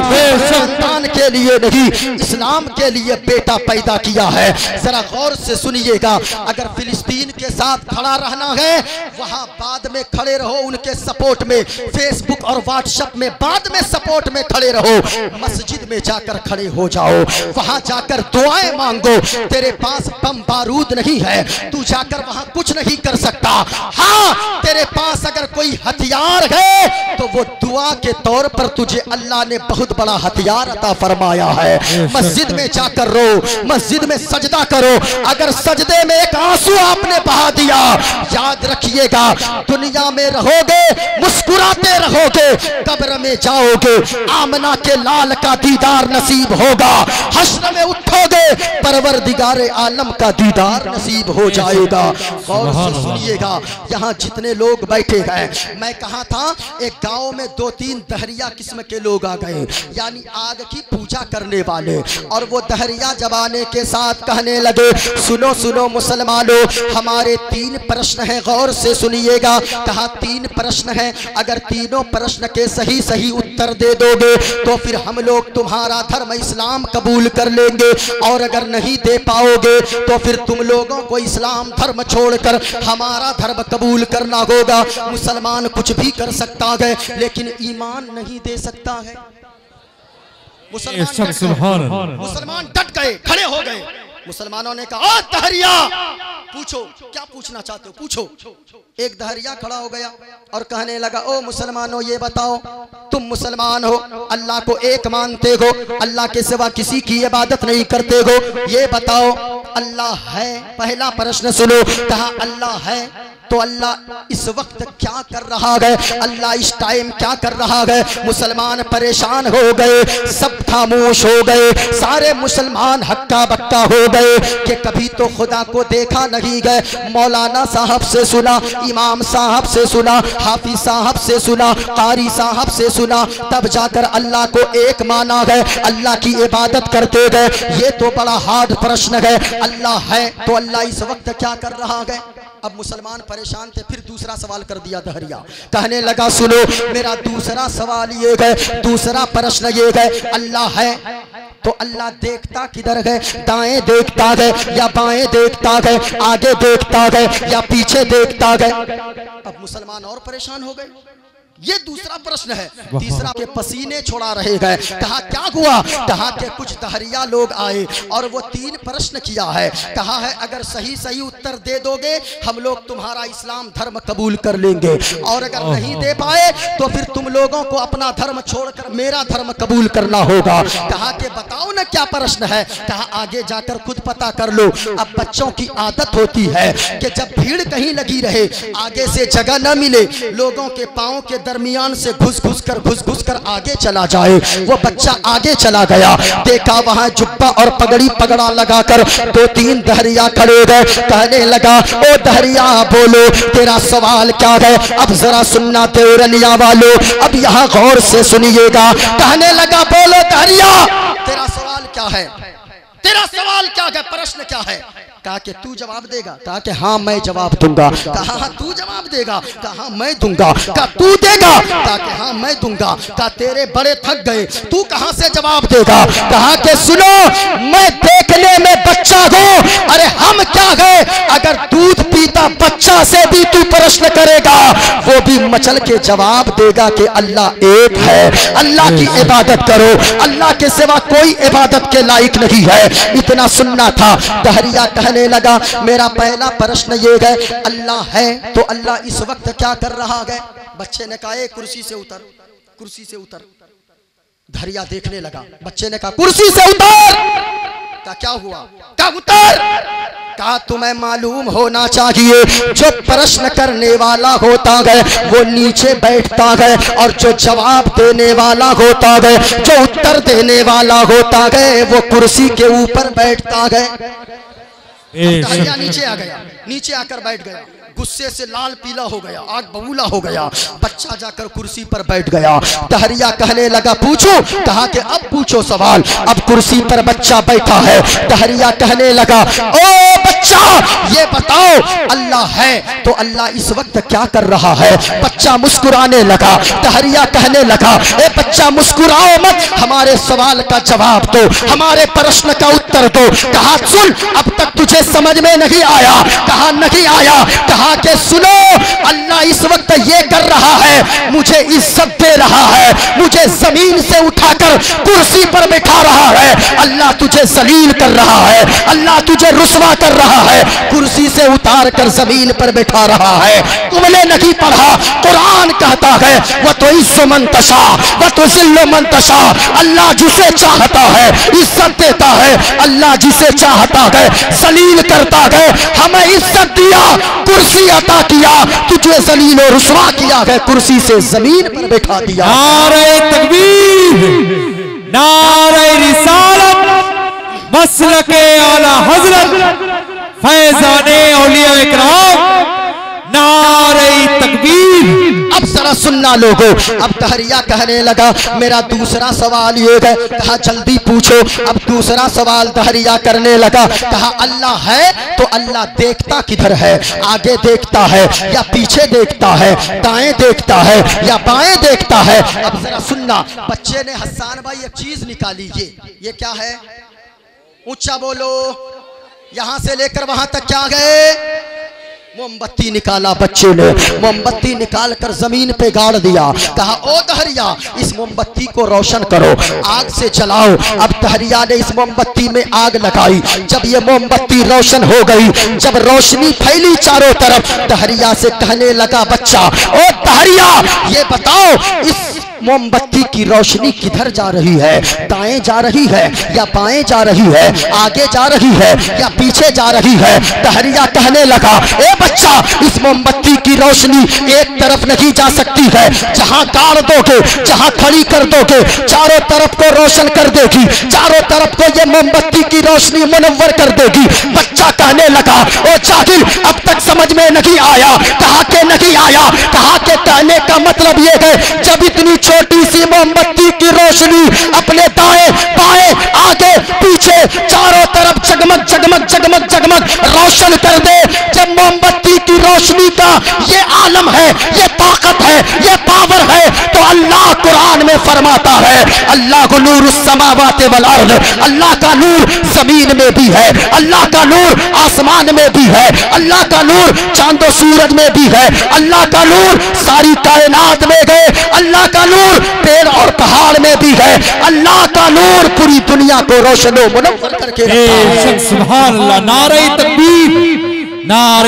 खानदान के लिए नहीं, इस्लाम के लिए बेटा पैदा किया है। जरा गौर से सुनिएगा, अगर फिलिस्तीन के साथ खड़ा रहना है, वहां बाद में खड़े रहो, उनके सपोर्ट में फेसबुक और व्हाट्सएप में बाद में सपोर्ट में खड़े रहो, मस्जिद में जाकर खड़े हो जाओ, वहां जाकर दुआएं मांगो। तेरे पास बम बारूद नहीं है, तू जाकर वहां कुछ नहीं कर सकता। हाँ, तेरे पास अगर कोई हथियार है तो वो दुआ के तौर पर तुझे अल्लाह ने बहुत बड़ा हथियार अता फरमाया है। मस्जिद में जाकर रो, मस्जिद में सजदा करो। अगर सजदे में एक आंसू आपने बहा दिया, याद रखिएगा दुनिया में रहोगे मुस्कुराते रहोगे, कब्र में जाओगे आमना के लाल का दीदार नसीब होगा, हश्र में उठोगे परवरदिगारे आलम का दीदार नसीब हो जाएगा। गौर से सुनिएगा, यहाँ जितने लोग बैठे हैं, मैं कहा था एक गांव में 2-3 दहरिया किस्म के लोग आ गए, यानी आग की पूजा करने वाले, और वो दहरिया जबाने के साथ कहने लगे, सुनो सुनो मुसलमानों, हमारे 3 प्रश्न हैं, गौर से सुनिएगा। कहा 3 प्रश्न हैं, अगर तीनों प्रश्न के सही सही उत्तर दे दोगे तो फिर हम लोग तुम्हारा धर्म इस्लाम कबूल कर लेंगे, और अगर नहीं दे पाओगे तो फिर तुम लोगों को इस्लाम धर्म छोड़कर हमारा धर्म कबूल करना होगा। मुसलमान कुछ भी कर सकता है लेकिन ईमान नहीं दे सकता है। मुसलमान डट गए, खड़े हो गए। मुसलमानों ने कहा, ओ दहरिया, पूछो क्या पूछना चाहते हो, पूछो। एक दहरिया खड़ा हो गया और कहने लगा, ओ मुसलमानों ये बताओ, तुम मुसलमान हो, अल्लाह को एक मानते हो, अल्लाह के सिवा किसी की इबादत नहीं करते हो, ये बताओ अल्लाह है? पहला प्रश्न सुनो। कहा अल्लाह है, तो अल्लाह इस वक्त क्या कर रहा है, अल्लाह इस टाइम क्या कर रहा है? मुसलमान परेशान हो गए, सब खामोश हो गए, सारे मुसलमान हक्का बक्का हो गए कि कभी तो खुदा को देखा नहीं गए। मौलाना साहब से सुना, इमाम साहब से सुना, हाफिज साहब से सुना, कारी साहब से सुना, तब जाकर अल्लाह को एक माना है, अल्लाह की इबादत करते गए। ये तो बड़ा हार्ड प्रश्न है, अल्लाह है तो अल्लाह इस वक्त क्या कर रहा है? अब मुसलमान परेशान थे, फिर दूसरा सवाल कर दिया दहरिया, कहने लगा सुनो मेरा दूसरा सवाल ये है, दूसरा प्रश्न ये है, अल्लाह है तो अल्लाह देखता किधर है? दाएं देखता है या बाएं देखता है, आगे देखता है या पीछे देखता है? अब मुसलमान और परेशान हो गए। ये दूसरा प्रश्न है। तीसरा के पसीने छोड़ा रहे गए। कहा क्या हुआ? कहा कि कुछ दहरिया लोग आए और वो 3 प्रश्न किया है। कहा है अगर सही सही उत्तर दे दोगे हम लोग तुम्हारा इस्लाम धर्म कबूल कर लेंगे, और अगर नहीं दे पाए तो फिर तुम लोगों को अपना धर्म छोड़कर मेरा धर्म कबूल करना होगा। कहा कि बताओ ना क्या प्रश्न है? कहा आगे जाकर खुद पता कर लो। अब बच्चों की आदत होती है कि जब भीड़ कहीं लगी रहे, आगे से जगह न मिले, लोगों के पाँव के दरमियान से घुस घुस कर आगे चला जाए। वो बच्चा आगे चला गया, देखा वहां जुब्बा और पगड़ी पगड़ा लगाकर 2-3 दहरिया खड़े गए। कहने लगा ओ दहरिया बोलो तेरा सवाल क्या है? अब जरा सुनना देवरनिया वालों, अब यहाँ गौर से सुनिएगा। कहने लगा बोलो दहरिया तेरा सवाल क्या है? तेरा सवाल क्या है? प्रश्न क्या है? कहा कि तू जवाब देगा? कहा कि हाँ मैं जवाब दूंगा। कहा हाँ तू जवाब देगा? कहा मैं दूंगा। कहा तू देगा? कहा कि हाँ मैं दूंगा। कहा तेरे बड़े थक गए, तू कहां से जवाब देगा? कहा कि सुनो मैं देखने में बच्चा हूं, अरे हम क्या है, अगर दूध पीता बच्चा से भी तू प्रश्न करेगा वो भी मचल के जवाब देगा कि अल्लाह एक है, अल्लाह की इबादत करो, अल्लाह के सिवा कोई इबादत के लायक नहीं है। इतना सुनना था। दहरिया कहने लगा मेरा पहला प्रश्न ये है, अल्लाह है तो अल्लाह इस वक्त क्या कर रहा है? बच्चे ने कहा कुर्सी से उतर, कुर्सी से उतर। दहरिया देखने लगा, बच्चे ने कहा कुर्सी से उतर। क्या हुआ? क्या उतर? कहा तुम्हें मालूम होना चाहिए जो प्रश्न करने वाला होता है वो नीचे बैठता है और जो जवाब देने वाला होता है, जो उत्तर देने वाला होता है, वो कुर्सी के ऊपर बैठता है। नीचे आ गया, नीचे आकर बैठ गया, गुस्से से लाल पीला हो गया, आग बबूला हो गया। बच्चा जाकर कुर्सी पर बैठ गया। टहरिया कहने लगा पूछो। कहा कि अब पूछो सवाल। अब कुर्सी पर बच्चा बैठा है। टहरिया कहने लगा ओ बच्चा ये बताओ अल्लाह है तो अल्लाह इस वक्त क्या कर रहा है? बच्चा मुस्कुराने लगा। टहरिया कहने लगा ए बच्चा मुस्कुराओ मत, हमारे सवाल का जवाब दो, हमारे प्रश्न का उत्तर दो। कहा सुन अब तक तुझे समझ में नहीं आया। कहा नहीं आया। कहा के सुनो अल्लाह इस वक्त ये कर रहा है, मुझे इज्जत दे रहा है, मुझे जमीन से उठाकर कुर्सी पर बैठा रहा है। अल्लाह तुझे जलील कर रहा है, अल्लाह तुझे रुसवा कर रहा है, कुर्सी से उतार कर जमीन पर बैठा रहा है। तुमने नहीं पढ़ा, कुरान कहता है वह तो इज्जो मंतशा वह तो जिल्लो मंतशा। अल्लाह जिसे चाहता है इज्जत देता है, अल्लाह जिसे चाहता है जलील करता है। हमें इज्जत दिया, कुर्सी अता किया, तुझे जलील और रुसवा किया है, कुर्सी से जमीन पर बैठा दिया। नारे तकबीर, नारे रिसालत, मसलके आला हजरत, फैजाने औलिया इकराम, नारे तकबीर। अब जरा सुनना लोगों। अब टहरिया कहने लगा मेरा दूसरा सवाल ये है। कहा जल्दी पूछो। अब दूसरा सवाल टहरिया करने लगा। कहा अल्लाह है तो अल्लाह देखता किधर है? आगे देखता है या पीछे देखता है? दाएं देखता है या बाएं देखता है? अब जरा सुनना। बच्चे ने हसन भाई एक चीज निकाली। ये क्या है? ऊंचा बोलो। यहां से लेकर वहां तक क्या गए? मोमबत्ती निकाला बच्चे ने। मोमबत्ती निकाल कर जमीन पे गाड़ दिया। कहा ओ टहरिया इस मोमबत्ती को रोशन करो, आग से जलाओ। अब टहरिया ने इस मोमबत्ती में आग लगाई। जब ये मोमबत्ती रोशन हो गई, जब रोशनी फैली चारों तरफ, टहरिया से कहने लगा बच्चा ओ टहरिया ये बताओ इस मोमबत्ती की रोशनी किधर जा रही है? दाएं जा रही है या बाएं जा रही है? आगे जा रही है या पीछे जा रही है? टहरिया कहने लगा ए बच्चा इस मोमबत्ती की रोशनी एक तरफ नहीं जा सकती है। जहां गाड़ दोगे, जहां खड़ी कर दोगे, चारों तरफ को रोशन कर देगी, चारों तरफ को ये मोमबत्ती की रोशनी मुनव्वर कर देगी। बच्चा कहने लगा ओ जाहिल अब तक समझ में नहीं आया। कहा के नहीं आया। कहा के कहने का मतलब ये है जब इतनी छोटी सी मोमबत्ती की रोशनी अपने दाएं बाएं आगे पीछे चारों तरफ जगमग जगमग जगमग जगमग रोशन कर दे, जब मोमबत्ती की रोशनी का ये आलम है, ये ताकत है, ये पावर है, तो अल्लाह कुरान में फरमाता है अल्लाह को नूर समावाते वल अर्द, अल्लाह का नूर जमीन में भी है, अल्लाह का नूर आसमान में भी है, अल्लाह का नूर चांदो सूरज में भी है, अल्लाह का नूर सारी कायनात में गए, अल्लाह का नूर पेड़ और पहाड़ में भी है, अल्लाह का नूर पूरी दुनिया को रोशनो मुनव्वर करके रखता है। सुभान अल्लाह। नारे तकबीर, नारे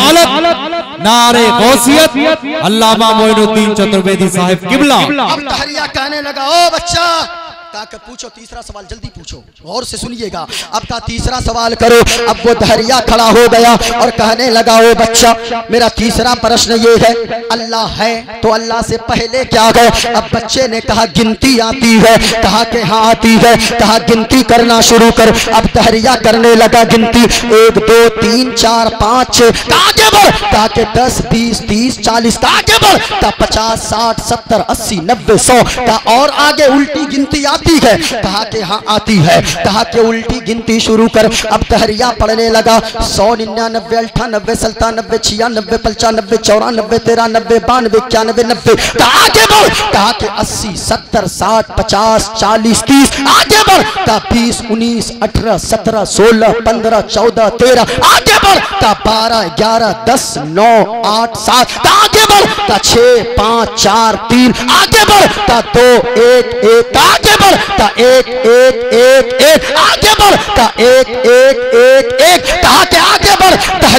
रिसालत, नारे गौसियत, अल्लामा मोइनुद्दीन चतुर्वेदी साहिब किबला। अब टहरिया कहने लगा ओ बच्चा कहा पूछो तीसरा सवाल, जल्दी पूछो, गौर से सुनिएगा। अब का तीसरा सवाल करो। अब वो टहरिया खड़ा हो गया और कहने लगा ओ बच्चा मेरा तीसरा प्रश्न ये है अल्लाह है तो अल्लाह से पहले क्या है? अब बच्चे ने कहा गिनती आती है। कहा कि हाँ आती है। कहा गिनती करना शुरू कर। अब टहरिया करने लगा गिनती 1 2 3 4 5 6। आगे बढ़। कहा कि 10 20 30 40। आगे बढ़। कहा 50 60 70 80 90 100। कहा और आगे उल्टी गिनती आती है? कहा कि हाँ आती है। कहा कि उल्टी गिनती शुरू कर। अब टहरिया पढ़ने लगा 100 99 98 97 96 95 94 93 94 92 91 आगे बढ़। कहा कि 80 70 60 50 40 30 आगे बढ़। कहा 20 19 18 17 16 15 14 13 आगे बढ़। कहा 12 11 10 9 8 7 आगे बढ़। कहा 6 5 4 3 आगे बढ़। कहा 2 1 1 आगे बढ़। का 1 1 1 1 आगे बढ़। का 1 1 1 1 कहा के आगे बढ़।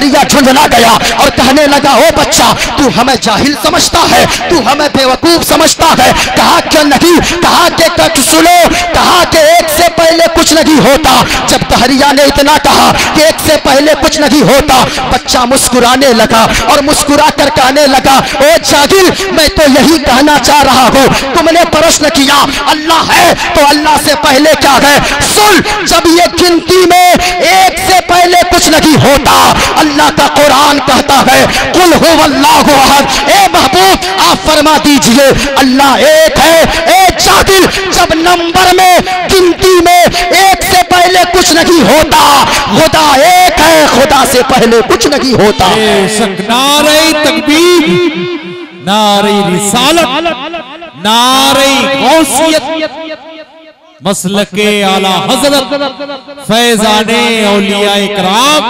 तहरिया झुंझला गया और कहने लगा, ओ बच्चा तू हमें जाहिल समझता है, तू हमें बेवकूफ समझता है। कहा क्या नहीं, कहा के सुनो, कहा कि एक से पहले कुछ नहीं होता। जब तहरिया ने इतना कहा कि एक से पहले कुछ नहीं होता, बच्चा मुस्कुराने लगा और मुस्कुरा कर कहने लगा, ओ जाहिल मैं तो यही कहना चाह रहा हूँ, तुमने प्रश्न किया अल्लाह है तो अल्लाह से पहले क्या है। सुन, जब ये गिनती में एक से पहले कुछ नहीं होता, अल्लाह का कुरान कहता है कुल हुवल्लाहु अहद। ए महबूब आप फरमा दीजिए अल्लाह एक है। ए जाहिल, जब नंबर में गिनती में एक से पहले कुछ नहीं होता, खुदा एक है, खुदा से पहले कुछ नहीं होता। नारे तकबीर, नारे रिसालत, नारे गौसियत, मसलके आला हजरत फैजाने औलिया इकराम,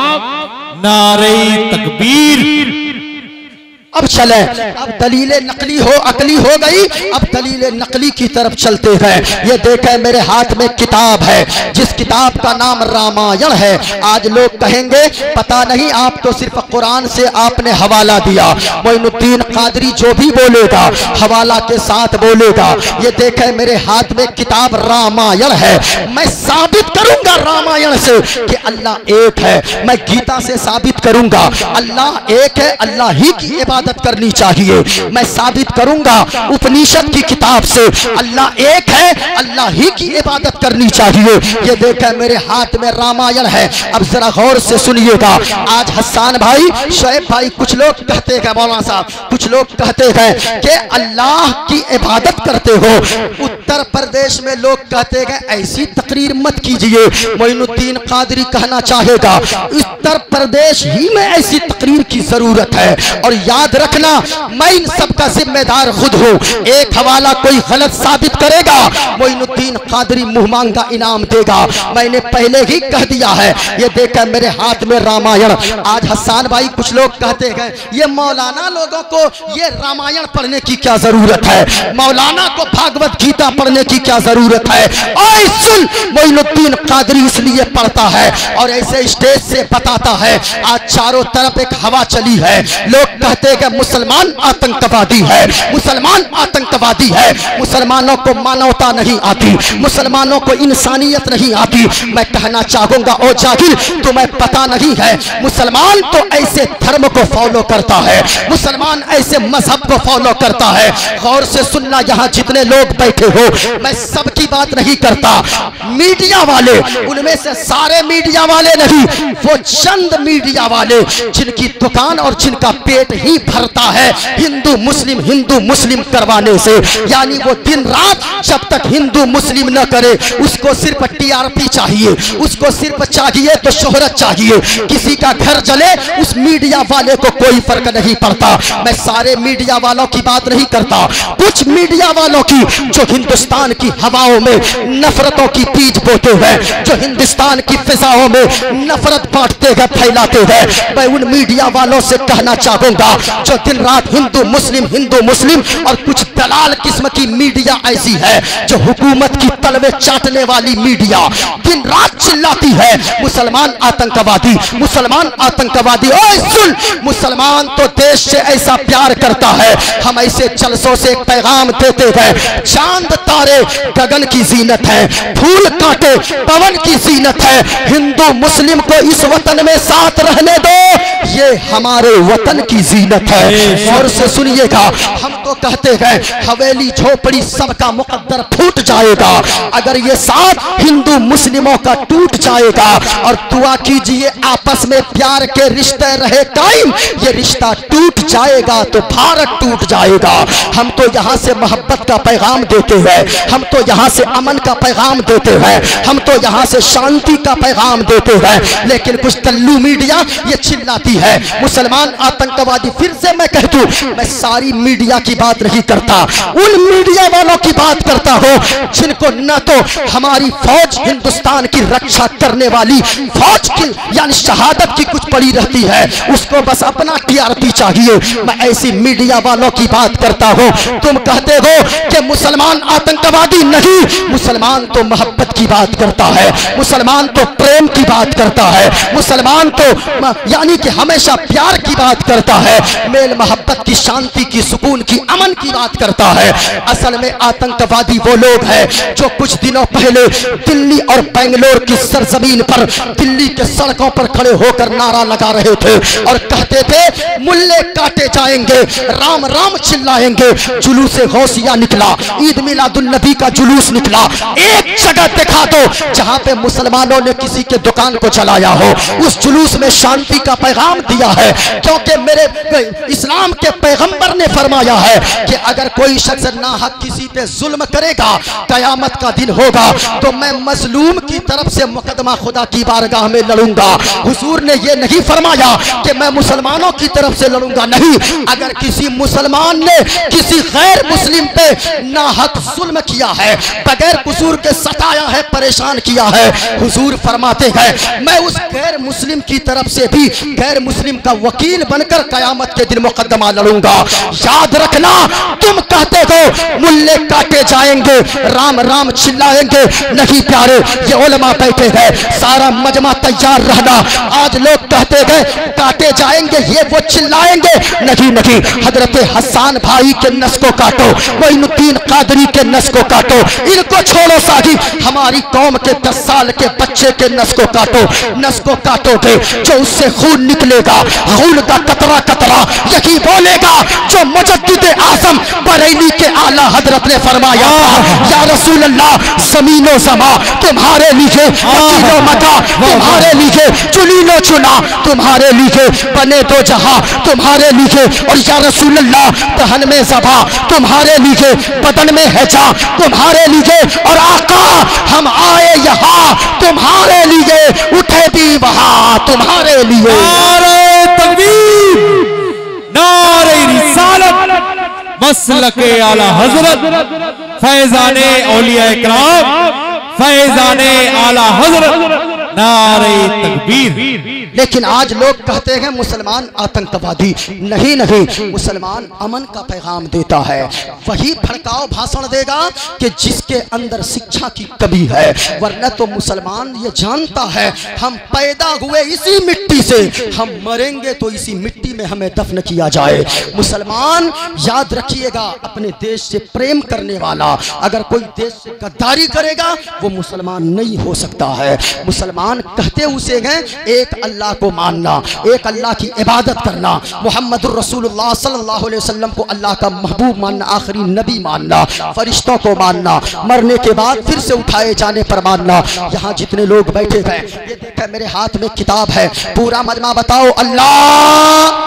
नारे तकबीर। अब चले, अब दलील नकली हो अकली हो गई, अब दलील नकली की तरफ चलते हैं। ये देखें मेरे हाथ में किताब है, जिस किताब का नाम रामायण है। आज लोग कहेंगे पता नहीं आप तो सिर्फ कुरान से आपने हवाला दिया। मोइनुद्दीन कादरी जो भी बोलेगा हवाला के साथ बोलेगा। ये देखें मेरे हाथ में किताब रामायण है, मैं साबित करूंगा रामायण से कि अल्लाह एक है। मैं गीता से साबित करूंगा अल्लाह एक है, अल्लाह ही की इबादत करनी चाहिए। मैं साबित करूंगा उपनिषद की किताब से अल्लाह एक है, अल्लाह ही की इबादत करनी चाहिए। ये देखें मेरे हाथ में रामायण है। अब जरा गौर से सुनिएगा। आज हसन भाई, शोएब भाई, कुछ लोग कहते हैं मौलाना साहब, कुछ लोग कहते हैं कि अल्लाह की इबादत करते हो। उत्तर प्रदेश में लोग कहते हैं ऐसी तकरीर मत कीजिए। मोइनुद्दीन कादरी कहना चाहेगा उत्तर प्रदेश ही में ऐसी तकरीर की जरूरत है। और याद रखना मैं इन सब का जिम्मेदार खुद हूँ। एक हवाला कोई गलत साबित करेगा, मोइनुद्दीन कादरी मुंह मांगा इनाम देगा। मैंने पहले ही कह दिया है। ये देखा मेरे हाथ में रामायण। आज हसन भाई कुछ लोग कहते हैं ये मौलाना लोगों को ये रामायण पढ़ने की क्या जरूरत है, मौलाना को भागवत गीता पढ़ने की क्या जरूरत है। और सुन, मोइनुद्दीन कादरी इसलिए पढ़ता है और ऐसे स्टेज से बताता है। आज चारों तरफ एक हवा चली है, लोग कहते हैं कि मुसलमान आतंकवादी है, मुसलमान आतंकवादी है, मुसलमानों को मानवता नहीं आती, मुसलमानों को इंसानियत नहीं आती। मैं कहना चाहूंगा ओ जाहिल, तुम्हें पता नहीं है मुसलमान तो ऐसे धर्म को फॉलो करता है, मुसलमान ऐसे मजहब को फॉलो करता है। गौर से सुनना, यहाँ जितने लोग बैठे हो मैं सबकी बात नहीं करता। मीडिया वाले, उनमें से सारे मीडिया वाले नहीं, वो चंद मीडिया वाले जिनकी दुकान और जिनका पेट ही भरता है हिंदू मुस्लिम करवाने से। यानी वो दिन रात जब तक हिंदू मुस्लिम न करे उसको सिर्फ टीआरपी चाहिए, उसको सिर्फ चाहिए तो शोहरत चाहिए। किसी का घर जले उस मीडिया वाले को कोई फर्क नहीं पड़ता। मैं सारे मीडिया वालों की बात नहीं करता, कुछ मीडिया वालों की जो हिंदुस्तान की हवाओं में नफरतों की बीज बोते हैं, जो हिंदुस्तान की फिजाओं में नफरत बांटते हैं, फैलाते हैं। मैं उन मीडिया वालों से कहना चाहूंगा जो दिन रात हिंदू मुस्लिम और कुछ दलाल किस्म की मीडिया ऐसी है जो हुकूमत की तलवे चाटने वाली मीडिया दिन रात चिल्लाती है मुसलमान आतंकवादी, मुसलमान आतंकवादी। ओए सुन, मुसलमान तो देश से ऐसा प्यार करता है, हम ऐसे जलसों से एक पैगाम देते हैं। चांद तारे गगन की जीनत है, फूल कांटे पवन की जीनत है। हिंदू मुस्लिम को इस वतन में साथ रहने दो, ये हमारे वतन की जीनत है। और से सुनिएगा, हम तो कहते हैं हवेली झोपड़ी सबका मुकद्दर फूट जाएगा अगर ये साथ हिंदू मुस्लिमों का टूट जाएगा। और दुआ कीजिए आपस में प्यार के रिश्ते रहे कायम, ये रिश्ता टूट जाएगा तो भारत टूट जाएगा। हम तो यहाँ से मोहब्बत का पैगाम देते हैं, हम तो यहाँ से अमन का पैगाम देते हैं, हम तो यहाँ से शांति का पैगाम देते हैं। लेकिन कुछ तल्लू मीडिया ये चिल्लाती है मुसलमान आतंकवादी। फिर से मैं कह दूं, मैं सारी मीडिया की बात नहीं करता, उन मीडिया वालों की बात करता हूं जिनको न तो हमारी फौज हिंदुस्तान की रक्षा करने वाली फौज की यानी शहादत की कुछ पड़ी रहती है, उसको बस अपना टीआरपी चाहिए। मैं ऐसी मीडिया वालों की बात करता हूं। तुम कहते हो कि मुसलमान आतंकवादी नहीं, मुसलमान तो मोहब्बत की बात करता है, मुसलमान तो प्रेम की बात करता है, मुसलमान तो यानी कि हमेशा प्यार की बात करता है, मेल मोहब्बत की, शांति की, सुकून की, अमन की बात करता है। असल में आतंकवादी वो लोग हैं जो कुछ दिनों पहले दिल्ली और बेंगलोर की सरजमीन पर, दिल्ली के सड़कों पर खड़े होकर नारा लगा रहे थे और कहते थे मुल्ले काटे जाएंगे, राम राम चिल्लाएंगे। जुलूस गौसिया निकला, ईद मिलादुन नबी का जुलूस निकला। एक जगह दिखा दो जहां पे मुसलमानों ने किसी के दुकान को जलाया हो, उस जुलूस में शांति का पैगाम दिया है। क्योंकि मेरे इस्लाम के पैगंबर ने फरमाया है कि अगर कोई शख्स नाहक किसी पे जुल्म करेगा, कयामत का दिन होगा तो मैं मजलूम की तरफ से मुकदमा खुदा की बारगाह में लड़ूंगा। हुजूर ने यह नहीं फरमाया कि मैं मुसलमानों की तरफ से लड़ूंगा, नहीं। अगर किसी मुसलमान ने किसी गैर मुस्लिम पे नाहक जुल्म किया है, बगैर कसूर के सताया है, परेशान किया है, हुजूर फरमाते हैं मैं उस गैर मुस्लिम की तरफ से भी गैर मुस्लिम का वकील बनकर कयामत के दिन मुकदमा लड़ूंगा। याद रखना, तुम कहते हो मुल्ले काटे जाएंगे, राम राम चिल्लाएंगे, नहीं प्यारे, ये उलमा बैठे हैं, सारा मजमा तैयार रहना। आज लोग कहते हैं काटे जाएंगे, ये वो चिल्लाएंगे, नहीं नहीं। हजरत हसन भाई के नस को काटो, मोइनुद्दीन कादरी के नस को काटो, इनको छोड़ो साजी, हमारी कौम के 10 साल के बच्चे के नस को काटो। नस को काटोगे जो उससे खून निकलेगा, खून का कतरा कतरा यही बोलेगा जो मुजद्दिद आज़म बरेली के आला हजरत ने फरमाया या रसूल अल्लाह, ज़मीनो ज़मा तुम्हारे लिए, मकीनो मका तुम्हारे लिए, चुनीनो चुना तुम्हारे लिए, बने दो जहां तुम्हारे लिए, और या रसूल अल्लाह तहन में ज़बा तुम्हारे लिए, बदन में है जा तुम्हारे लिए, और आका हम आए यहाँ तुम्हारे लिए, उठे भी वहां तुम्हारे लिए। नारे तकबीर, नारे रिसालत, मसलके आला हजरत, फैजाने औलिया इकराम, फैजाने आला हजरत, नारे तकबीर। लेकिन आज लोग कहते हैं मुसलमान आतंकवादी, नहीं नहीं, मुसलमान अमन का पैगाम देता है। वही भड़काऊ भाषण देगा कि जिसके अंदर शिक्षा की कमी है, वरना तो मुसलमान ये जानता है हम पैदा हुए इसी मिट्टी से, हम मरेंगे तो इसी मिट्टी में हमें दफन किया जाए। मुसलमान याद रखिएगा, अपने देश से प्रेम करने वाला अगर कोई देश से गद्दारी करेगा वो मुसलमान नहीं हो सकता है। मुसलमान कहते उसे हैं एक अल्लाह को मानना, एक अल्लाह की इबादत करना, मुहम्मदुर रसूलुल्लाह सल्लल्लाहु अलैहि वसल्लम को अल्लाह का महबूब मानना, आखिरी नबी मानना, फरिश्तों को मानना, मरने के बाद फिर से उठाए जाने पर मानना। यहाँ जितने लोग बैठे हैं, ये देखा मेरे हाथ में किताब है, पूरा मजमा बताओ अल्लाह,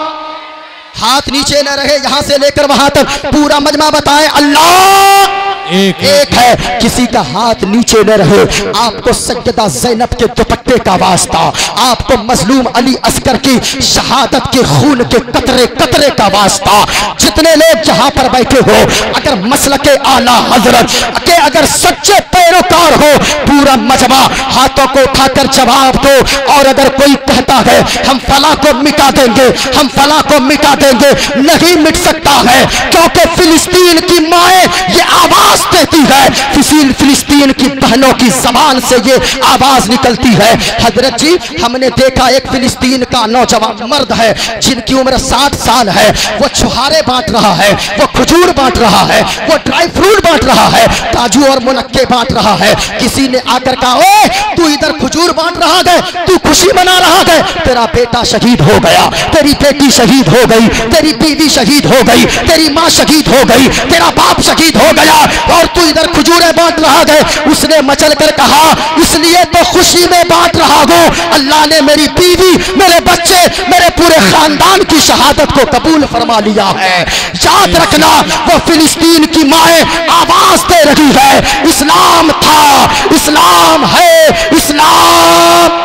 हाथ नीचे न रहे, यहां से लेकर वहां तक पूरा मजमा बताए अल्लाह एक है। किसी का हाथ नीचे न रहे, आपको सज्जदा ज़ैनब के दुपट्टे का वास्ता, आपको मजलूम अली अस्कर की शहादत के खून के कतरे कतरे का वास्ता। जितने लोग जहां पर बैठे हो, अगर मसलके आला हजरत के अगर सच्चे पैरोकार हो, पूरा मजमा हाथों को उठाकर जवाब दो। और अगर कोई कहता है हम फला को मिटा देंगे, हम फला को मिटा देंगे, नहीं मिट सकता है, क्योंकि फिलिस्तीन की माएँ ये आवाज देती है, फिलिस्तीन की बहनों की जबान से ये आवाज निकलती है। हजरत जी, हमने देखा एक फिलिस्तीन का नौजवान मर्द है जिनकी उम्र 60 साल है, वो छुहारे बांट रहा है, वो खजूर बांट रहा है, वो ड्राई फ्रूट बांट रहा है, काजू और मुनक्के बांट रहा है। किसी ने आकर कहा ओए तू इधर खजूर बांट रहा है, तू खुशी मना रहा है, तेरा बेटा शहीद हो गया, तेरी बेटी शहीद हो गई, तेरी बीवी शहीद हो गई, तेरी माँ शहीद हो गई, तेरा बाप शहीद हो गया, और तू इधर खजूरें बांट रहा है। उसने मचल कर कहा इसलिए तो खुशी में बांट रहा हूं, अल्लाह ने मेरी बीवी, मेरे बच्चे, मेरे पूरे खानदान की शहादत को कबूल फरमा लिया है। याद रखना, वो फिलिस्तीन की माएँ आवाज दे रही है इस्लाम था, इस्लाम है, इस्लाम।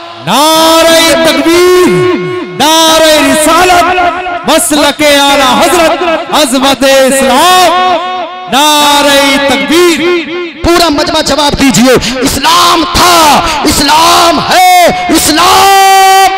नारे तकबीर, नारे रिसालत, मसलके आला हजरत, अज़मत इस्लाम, नारे तकबीर। पूरा मजमा जवाब दीजिए, इस्लाम था, इस्लाम है, इस्लाम।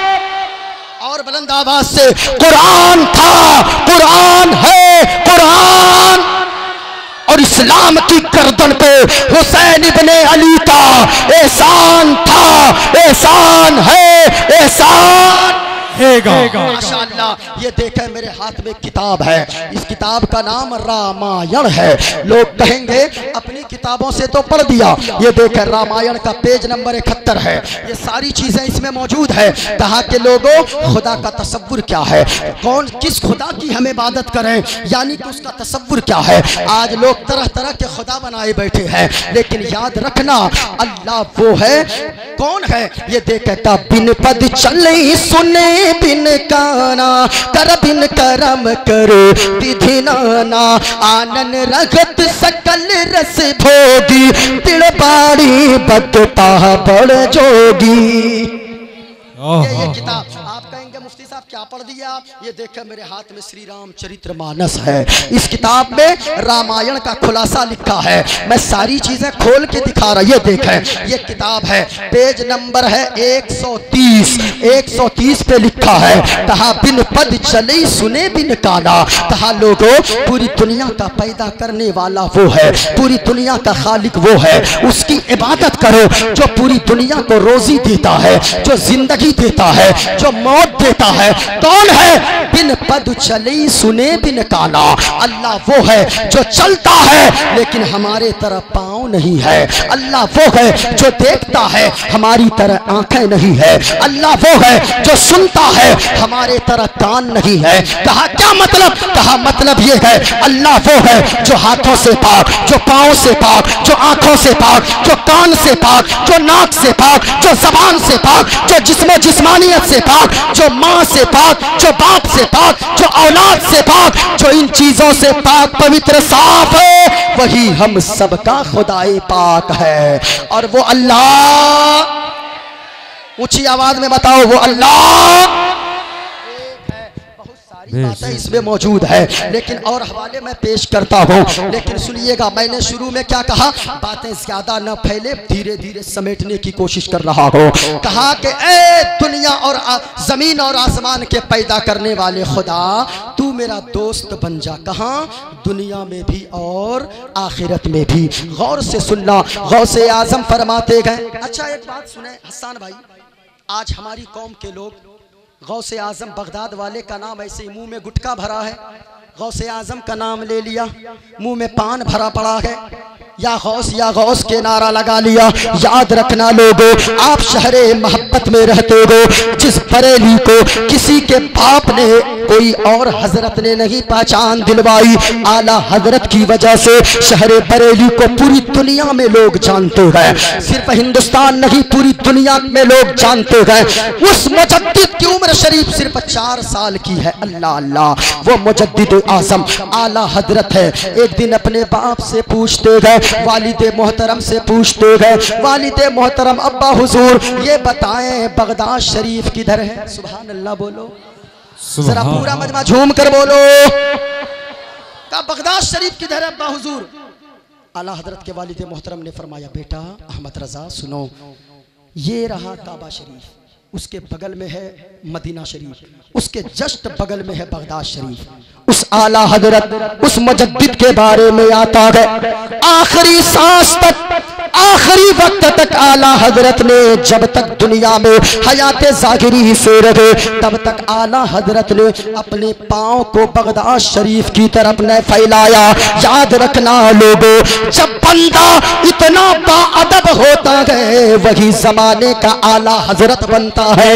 और बुलंद आवाज से कुरान था, कुरान है, कुरान। और इस्लाम की गर्दन पे हुसैन इब्ने अली का एहसान था, एहसान है, एहसान माशाअल्लाह। ये देखें मेरे हाथ में किताब है, इस किताब का नाम रामायण है। लोग कहेंगे अपनी किताबों से तो पढ़ दिया, ये देखें रामायण का पेज नंबर 71 है। ये सारी चीजें इसमें मौजूद है। कहा कि लोगों खुदा का तसव्वुर क्या है, कौन किस खुदा की हम इबादत करें, यानी कि उसका तसव्वुर क्या है। आज लोग तरह तरह के खुदा बनाए बैठे हैं, लेकिन याद रखना अल्लाह वो है। कौन है ये देखें का बिन पद चले सुने बिन काना कर बिन करम करो विधि नाना आनन रगत सकल रस भोगी तिल बाड़ी बदता बड़ जोगी। ये किताब आप कहेंगे मुफ्ती साहब क्या पढ़ दिया आप, ये देखें मेरे हाथ में श्री राम चरित्र मानस है। इस किताब में रामायण का खुलासा लिखा है, मैं सारी चीजें खोल के दिखा रहा। ये देखें ये किताब है, पेज नंबर है 130 पे लिखा है। कहा बिन पद चले सुने बिन काना, कहा लोगों पूरी दुनिया का पैदा करने वाला वो है, पूरी दुनिया का खालिक वो है, उसकी इबादत करो जो पूरी दुनिया को रोजी देता है, जो जिंदगी देता है, जो मौत देता है। कौन है बिन पद चले सुने बिन काना, अल्लाह वो है जो चलता है लेकिन हमारे तरह पाँव नहीं है। अल्लाह वो है जो देखता है, हमारी तरह आंखें नहीं है। अल्लाह वो है जो सुनता है, हमारे तरह कान नहीं है। कहा क्या मतलब, कहा मतलब ये है अल्लाह वो है जो हाथों से पाक, जो पाँव से पाक, जो आंखों से पाक, जो कान से पाक, जो नाक से पाक, जो जबान से पाक, जो जिस्मानियत से पाक, जो माँ से पाक, जो बाप से पाक, जो औलाद से पाक, जो इन चीजों से पाक पवित्र साफ है, वही हम सबका खुदाए पाक है। और वो अल्लाह, ऊंची आवाज में बताओ, वो अल्लाह बातें इसमें मौजूद है, लेकिन और हवाले मैं पेश करता हूँ। लेकिन सुनिएगा, मैंने शुरू में क्या कहा, बातें ज्यादा न फैले, धीरे धीरे समेटने की कोशिश कर रहा हूँ। कहा कि ए दुनिया और जमीन और आसमान के पैदा करने वाले खुदा, तू मेरा दोस्त बन जा। कहाँ, दुनिया में भी और आखिरत में भी। गौर से सुनना, गौसे आजम फरमाते गए। अच्छा एक बात सुने हसन भाई, आज हमारी कौम के लोग गौसे आजम बगदाद वाले का नाम ऐसे ही मुंह में गुटखा भरा है, गौसे आजम का नाम ले लिया, मुंह में पान भरा पड़ा है, या गौस के नारा लगा लिया। याद रखना लोगों, आप शहरे मोहब्बत में रहते हो। जिस बरेली को किसी के बाप ने, कोई और हजरत ने नहीं पहचान दिलवाई, आला हजरत की वजह से शहरे बरेली को पूरी दुनिया में लोग जानते हैं। सिर्फ हिंदुस्तान नहीं, पूरी दुनिया में लोग जानते हैं। उस मुजद्दिद की उम्र शरीफ सिर्फ 4 साल की है। अल्लाह अल्लाह, वो मुजद्दिद आजम आला हजरत है। एक दिन अपने बाप से पूछते गए, वालिदे मोहतरम से पूछते गए, वालिदे मोहतरम अब्बा हुजूर ये बताएं बगदाद शरीफ किधर है। सुभान अल्लाह बोलो, जरा पूरा मजमा झूम कर बोलो, का बगदाद शरीफ किधर है अब्बा हुजूर। आला हजरत के वालिदे मोहतरम ने फरमाया, बेटा अहमद रजा सुनो, ये रहा काबा शरीफ, उसके बगल में है मदीना शरीफ, उसके जस्ट बगल में है बगदाद शरीफ। उस आला हजरत, उस मुजद्दिद के बारे में आता है, आखिरी सांस तक, आखिरी वक्त तक आला हजरत ने, जब तक दुनिया में हयात ज़ाहिरी से रहे, तब तक आला हजरत ने अपने पाँव को बगदाद शरीफ की तरफ न फैलाया। याद रखना लोगों, जब बंदा इतना बाअदब होता है, वही जमाने का आला हजरत बनता है।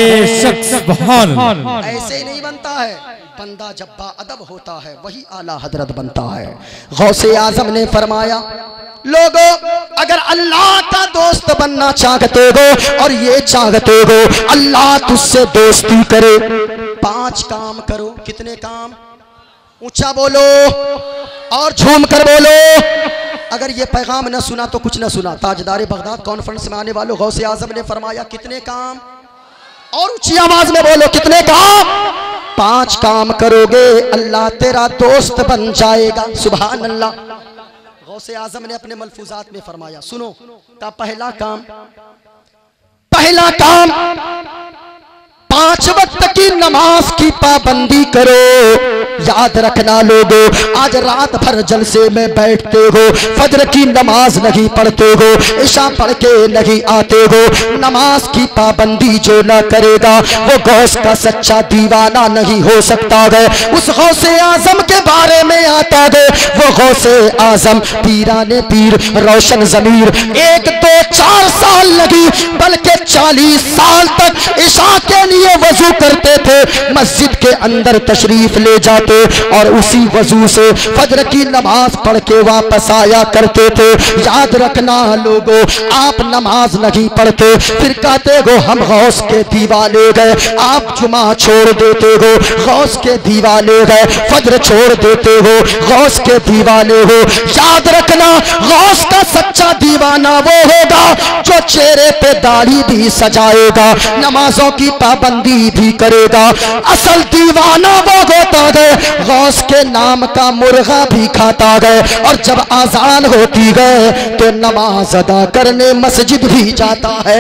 ऐसे ही नहीं बनता है, बंदा जब बाअदब होता है वही आला हजरत बनता है। गौसे आजम ने फरमाया, लोगों अगर अल्लाह का दोस्त बनना चाहते हो और ये चाहते हो अल्लाह तुझसे दोस्ती करे, 5 काम करो। कितने काम? ऊंचा बोलो और झूम कर बोलो। अगर ये पैगाम न सुना तो कुछ न सुना। ताजदार बगदाद कॉन्फ्रेंस में आने वालों, गौसे आजम ने फरमाया कितने काम, और ऊंची आवाज में बोलो कितने काम। 5 काम करोगे अल्लाह तेरा दोस्त बन जाएगा। सुभान अल्लाह। गौसे आजम ने अपने मलफूजात में फरमाया, सुनो, का पहला काम, 5 वक्त की नमाज की पाबंदी करो। याद रखना लोगों, आज रात भर जलसे में बैठते हो, फजर की नमाज नहीं पढ़ते हो, इशा पढ़ के नहीं आते हो। नमाज की पाबंदी जो ना करेगा वो गौस का सच्चा दीवाना नहीं हो सकता है। उस गौसे आजम के बारे में आता है, वो गौसे आजम पीराने पीर रोशन जमीर 1, 2, 4 साल लगी बल्कि 40 साल तक इशा के लिए वजू करते थे, मस्जिद के अंदर तशरीफ ले जाते और उसी वजू से फजर की नमाज पढ़ के वापस आया करते थे। याद रखना लोगों, आप नमाज नहीं पढ़ते फिर कहते हो हम गौस के दीवाने गए। आप जुमा छोड़ देते हो, गौस के दीवाने गए, फजर छोड़ देते हो, गौस के दीवाने हो। याद रखना गौस का सच्चा दीवाना वो होगा जो चेहरे पे दाढ़ी भी सजाएगा, नमाजों की पाबंदी भी करेगा। असल दीवाना वो होता है गौस के नाम का मुर्गा भी खाता है और जब आजान होती है तो नमाज अदा करने मस्जिद भी जाता है।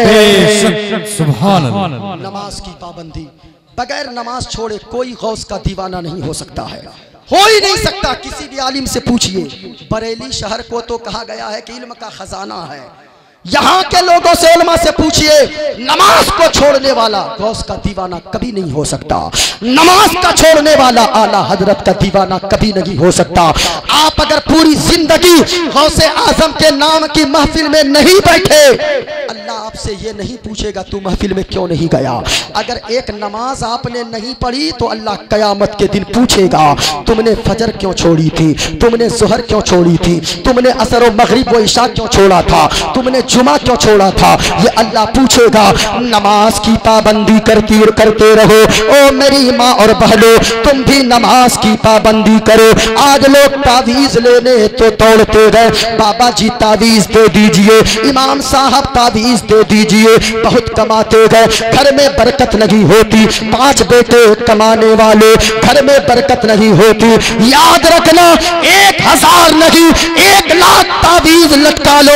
सुभान अल्लाह। नमाज की पाबंदी, बगैर नमाज छोड़े कोई गौस का दीवाना नहीं हो सकता है, हो ही नहीं सकता। किसी भी आलिम से पूछिए, बरेली शहर को तो कहा गया है कि इल्म का खजाना है। यहाँ के लोगों से उलमा से पूछिए, नमाज को छोड़ने वाला गौस का दीवाना कभी नहीं हो सकता। नमाज का छोड़ने वाला आला हजरत का दीवाना कभी नहीं हो सकता। आप अगर पूरी जिंदगी गौसे आजम के नाम की महफिल में नहीं बैठे, अल्लाह आपसे ये नहीं पूछेगा तू महफिल में क्यों नहीं गया। अगर एक नमाज आपने नहीं पढ़ी तो अल्लाह कयामत के दिन पूछेगा तुमने फजर क्यों छोड़ी थी, तुमने जुहर क्यों छोड़ी थी, तुमने असर व मगरिब व इशा क्यों छोड़ा था, तुमने जुमा क्यों छोड़ा था। ये अल्लाह पूछेगा। नमाज की पाबंदी करते रहो। ओ मेरी माँ और बहनों, तुम भी नमाज की पाबंदी करो। आज लोग तावीज लेने तो दौड़ते गए, बाबा जी तावीज दे दीजिए, इमाम साहब तावीज दे दीजिए, बहुत कमाते गए, घर में बरकत नहीं होती। 5 बेटे कमाने वाले, घर में बरकत नहीं होती। याद रखना 1000 नहीं 1 लाख तावीज लटका लो,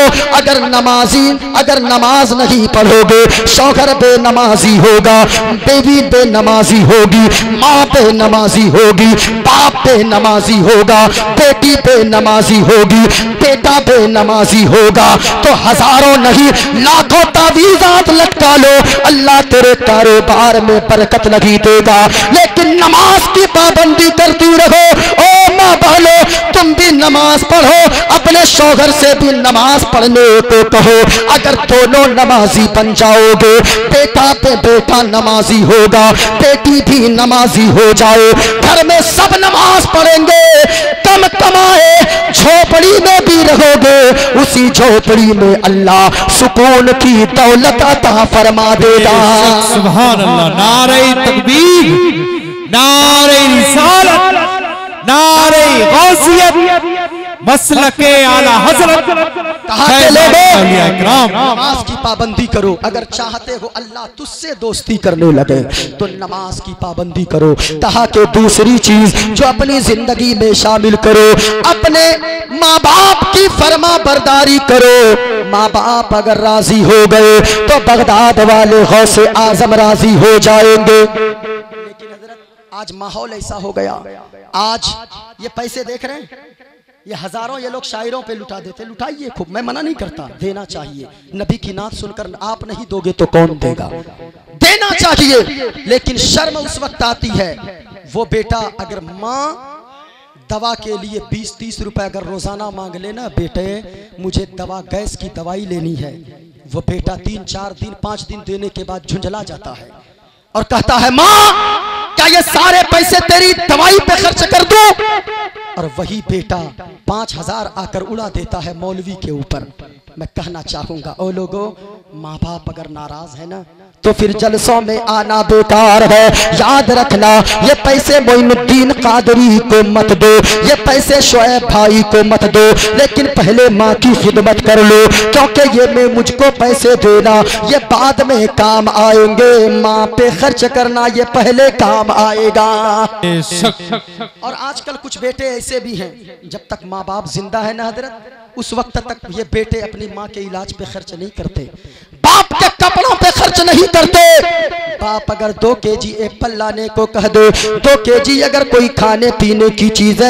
अगर नमाज नहीं पढ़ोगे, शौहर बेनमाजी होगा, बेबी बेनमाजी होगी, माँ बेनमाजी होगी, बाप बेनमाजी होगा, बेटी बेनमाजी होगी, बेटा बेनमाजी होगा, तो हजारों नहीं लाखों तावीज़ात लटका लो, अल्लाह तेरे कारोबार में बरकत नहीं देगा। लेकिन नमाज की पाबंदी करती रहो। ओ माँ बहनों, तुम भी नमाज पढ़ो, अपने शौहर से भी नमाज पढ़ने को कहो। अगर दोनों नमाजी बन जाओगे, बेटा पे बेटा नमाजी होगा, बेटी भी नमाजी हो जाए, घर में सब नमाज पढ़ेंगे, कम कमाए झोपड़ी में भी रहोगे, उसी झोपड़ी में अल्लाह सुकून की दौलत अता फरमा देगा। सुभान अल्लाह। नारे तकबीर, नारे रिसालत, नारे गौसियत, मसलके आला हजरत। नमाज की पाबंदी करो। अगर चाहते हो अल्लाह तुझसे दोस्ती करने लगे तो नमाज की पाबंदी करो। कहा कि दूसरी चीज जो अपनी जिंदगी में शामिल करो, अपने माँ बाप की फरमा बरदारी करो। माँ बाप अगर राजी हो गए तो बगदाद वाले गौसे आजम राजी हो जाएंगे। लेकिन हजरत आज माहौल ऐसा हो गया, आज ये पैसे देख रहे हैं, ये हजारों ये लोग शायरों पे लुटा देते। लुटाइए खूब, मैं मना नहीं करता, देना चाहिए। नबी की नात सुनकर आप नहीं दोगे तो कौन देगा, देना चाहिए। लेकिन शर्म उस वक्त आती है, वो बेटा अगर माँ दवा के लिए 20-30 रुपए अगर रोजाना मांग लेना, बेटे मुझे दवा गैस की दवाई लेनी है, वो बेटा 3-4 दिन 5 दिन देने के बाद झुंझला जाता है और कहता है माँ क्या ये सारे पैसे तेरी दवाई पे खर्च कर दूं? और वही बेटा 5000 आकर उड़ा देता है मौलवी के ऊपर। मैं कहना चाहूंगा ओ लोगों, माँ बाप अगर नाराज है ना तो फिर जलसों में आना बेकार है। याद रखना, ये पैसे मोइनुद्दीन कादरी को मत दो, ये पैसे शोएब भाई को मत दो, लेकिन पहले माँ की खिदमत कर लो, क्योंकि ये मैं मुझको पैसे देना ये बाद में काम आएंगे, माँ पे खर्च करना ये पहले काम आएगा। और आजकल कुछ बेटे ऐसे भी हैं, जब तक माँ बाप जिंदा है ना हजरत, उस वक्त तक ये बेटे अपनी माँ के इलाज पे खर्च नहीं करते, बाप के कपड़ों पे खर्च नहीं करते, बाप अगर 2 केजी एप्पल लाने को कह दे, 2 केजी अगर कोई खाने पीने की चीजें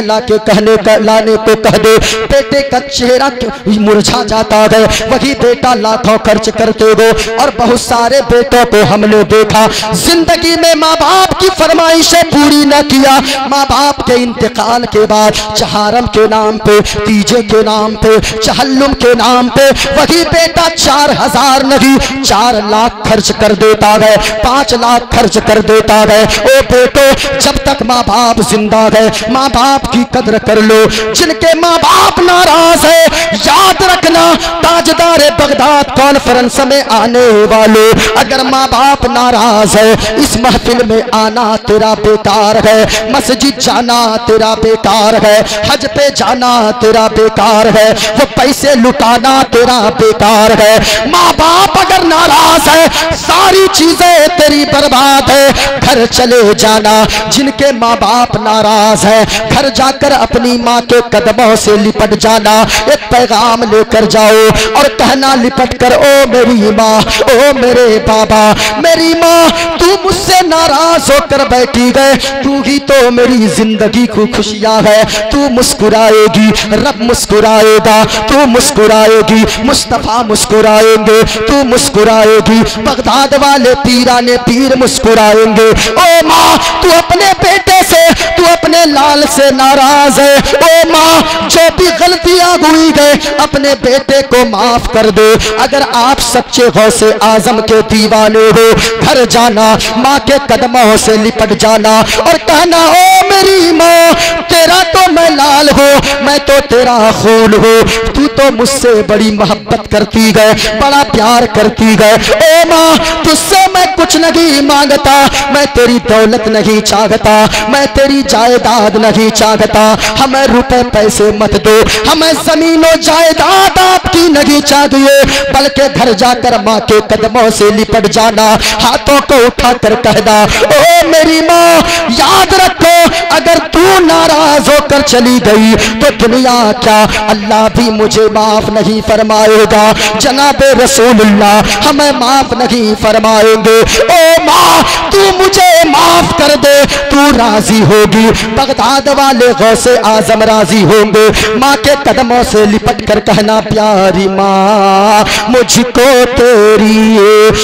लाने को कह दे, बेटे का चेहरा मुरझा जाता है। वही बेटा लाखों खर्च करते हो। और बहुत सारे बेटों को हमने देखा जिंदगी में माँ बाप की फरमाइशें पूरी न किया। माँ बाप के इंतकाल के बाद चहारम के नाम पे, तीजे के नाम पे, चहल्लुम के नाम पे वही बेटा 4000 नहीं 4 लाख खर्च कर देता है, 5 लाख खर्च कर देता है। ओ बेटो, जब तक माँ बाप जिंदा है माँ बाप की कदर कर लो। जिनके माँ बाप नाराज है, याद रखना ताजदार बगदाद कॉन्फ्रेंस में आने वालों, अगर माँ बाप नाराज है इस महफिल में आना तेरा बेकार है, मस्जिद जाना तेरा बेकार है, हज पे जाना तेरा बेकार है, वो पैसे लुटाना तेरा बेकार है। माँ बाप अगर नाराज है सारी चीजें तेरी बर्बाद है। घर चले जाना। जिनके माँ बाप नाराज है घर जाकर अपनी माँ के कदमों से लिपट जाना। एक पैगाम लेकर जाओ और कहना लिपट कर, ओ मेरी माँ, ओ मेरे बाबा, मेरी माँ तू मुझसे नाराज होकर बैठी गए, तू ही तो मेरी जिंदगी को खुशियाँ है। तू मुस्कुराएगी रब मुस्कुराएगा, तू मुस्कुराएगी मुस्तफा मुस्कुराएंगे, तू मुस्कुराएगी बगदाद वाले पीराने पीर मुस्कुराएंगे। ओ माँ, तू अपने बेटे से, तू अपने लाल से नाराज है। ओ माँ, जो भी गलतियां हुई गए अपने बेटे को माफ कर दो। अगर आप सच्चे गौसे आजम के दीवाने हो, घर जाना, माँ के कदमों से लिपट जाना और कहना, ओ मेरी माँ, तेरा तो मैं लाल हूँ, मैं तो तेरा खून हूँ, तू तो मुझसे बड़ी मोहब्बत करती गए, बड़ा प्यार करती गए। ओ माँ, तुझसे मैं कुछ नहीं मांगता, मैं तेरी दौलत नहीं चाहता, मैं तेरी जायदाद नहीं चाहता, हमें रुपए पैसे मत दो, हमें जमीनों जायदाद आपकी नहीं चाहिए, बल्कि घर जाकर माँ के कदमों से लिपट जाना, हाथों को उठाकर कहना, ओ मेरी माँ, याद रखो अगर तू नाराज होकर चली गई तो दुनिया क्या अल्लाह भी मुझे माफ नहीं फरमाएगा, जनाबे रसूलुल्लाह हमें माफ नहीं फरमाएंगे। ओ माँ, तू मुझे माफ कर दे, तू राजी होगी, बगदाद वाले गौसे आजम राजी होंगे। माँ के कदमों से लिपट कर कहना, प्यारी माँ, मुझको तेरी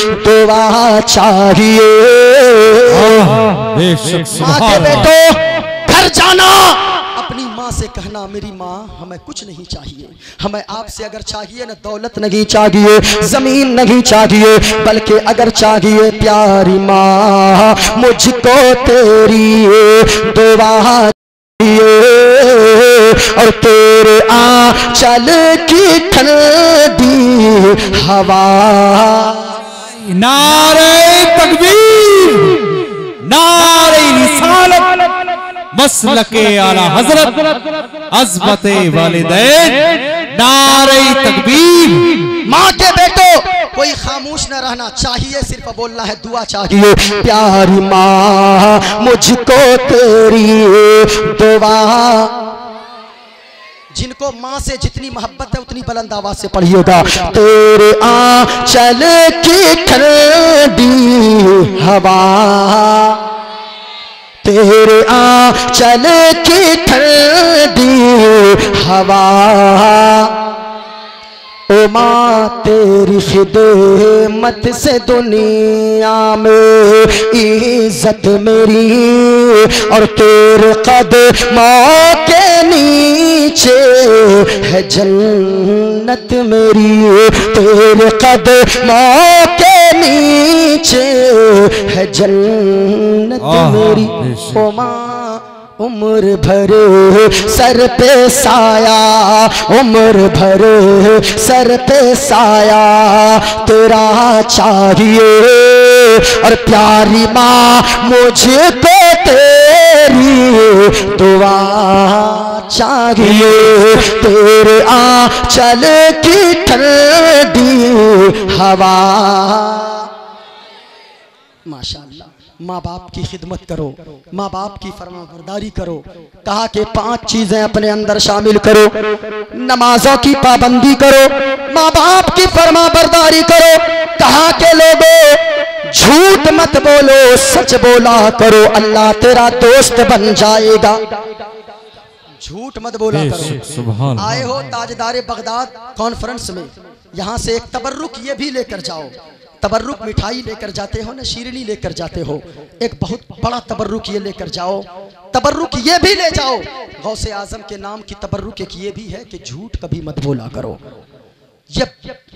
दुआ चाहिए। माँ के बेटो, घर जाना, अपनी माँ से कहना, मेरी माँ, हमें कुछ नहीं चाहिए, हमें आपसे अगर चाहिए ना दौलत नहीं चाहिए, जमीन नहीं चाहिए, बल्कि अगर चाहिए प्यारी माँ, मुझको तेरी दुआ चाहिए और तेरे आंचल की ठंडी हवा। नारे तकबीर, नारे रिसालत, मसलके आला हजरत, अज़मते वालिदैन, नारे तकबीर। माँ के बेटो, कोई खामोश न रहना चाहिए, सिर्फ बोलना है, दुआ चाहिए। प्यारी माँ, मुझको तेरी दुआ। जिनको माँ से जितनी मोहब्बत है उतनी बुलंद आवाज से पढ़िएगा। तेरे आंचल की ठंडी हवा, तेरे आंचल की ठंडी हवा, ओ माँ तेरी खिदमत से दुनिया में इज्जत मेरी और तेरे कदमों के नीचे है जन्नत मेरी, तेरे कदमों के नीचे है जन्नत मेरी। ओ माँ, उम्र भर सर पे साया, उम्र भर सर पे साया तेरा चाहिए और प्यारी माँ, मुझको तेरी दुआ चाहिए। तेरे आंचल की ठंडी हवा। माशाअल्लाह, माँ बाप की खिदमत करो, माँ बाप की फरमाबरदारी करो। कहा कि 5 चीजें अपने अंदर शामिल करो। नमाजों की पाबंदी करो, माँ बाप की फरमाबरदारी करो। कहा के लोगों, झूठ मत बोलो, सच बोला करो, अल्लाह तेरा दोस्त बन जाएगा। झूठ मत बोला करो। आए हो ताजदारे बगदाद कॉन्फ्रेंस में, यहाँ से एक तबर्रुक ये भी लेकर जाओ। तबर्रुक मिठाई लेकर जाते हो ना, शीरनी लेकर जाते हो, एक बहुत बड़ा तबर्रुक ये लेकर जाओ। तबर्रुक ये भी ले जाओ, गौसे आजम के नाम की तबर्रुक एक ये भी है कि झूठ कभी मत बोला करो। ये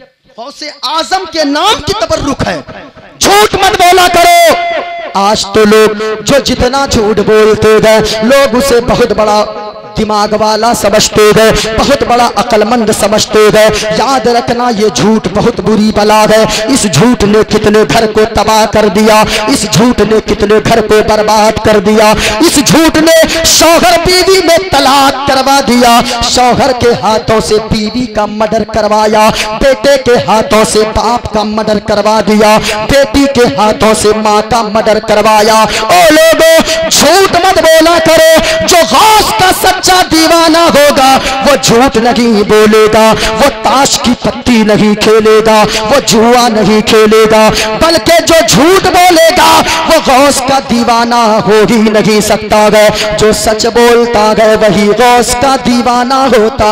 गौसे आजम के नाम की तबर्रुक है, झूठ मत बोला करो। आज तो लोग जो जितना झूठ बोलते गए, लोग उसे बहुत बड़ा दिमाग वाला समझते गए, बहुत बड़ा अक्लमंद समझते गए। याद रखना, ये झूठ बहुत बुरी बला है। इस झूठ ने कितने घर को तबाह कर दिया, इस झूठ ने कितने घर को बर्बाद कर दिया। इस झूठ ने शौहर बीवी में तलाक करवा दिया, शौहर के हाथों से बीवी का मर्डर करवाया, बेटे के हाथों से बाप का मर्डर करवा दिया, बेटी के हाथों से माँ का मर्डर करवाया। ओ लोगों, झूठ मत बोला करो। जो गौस का सच्चा दीवाना होगा वो झूठ नहीं बोलेगा, वो ताश की पत्ती नहीं खेलेगा, वो जुआ नहीं खेलेगा, बल्कि जो झूठ बोलेगा वो गौस का दीवाना हो ही नहीं सकता है। जो सच बोलता है वही गौस का दीवाना होता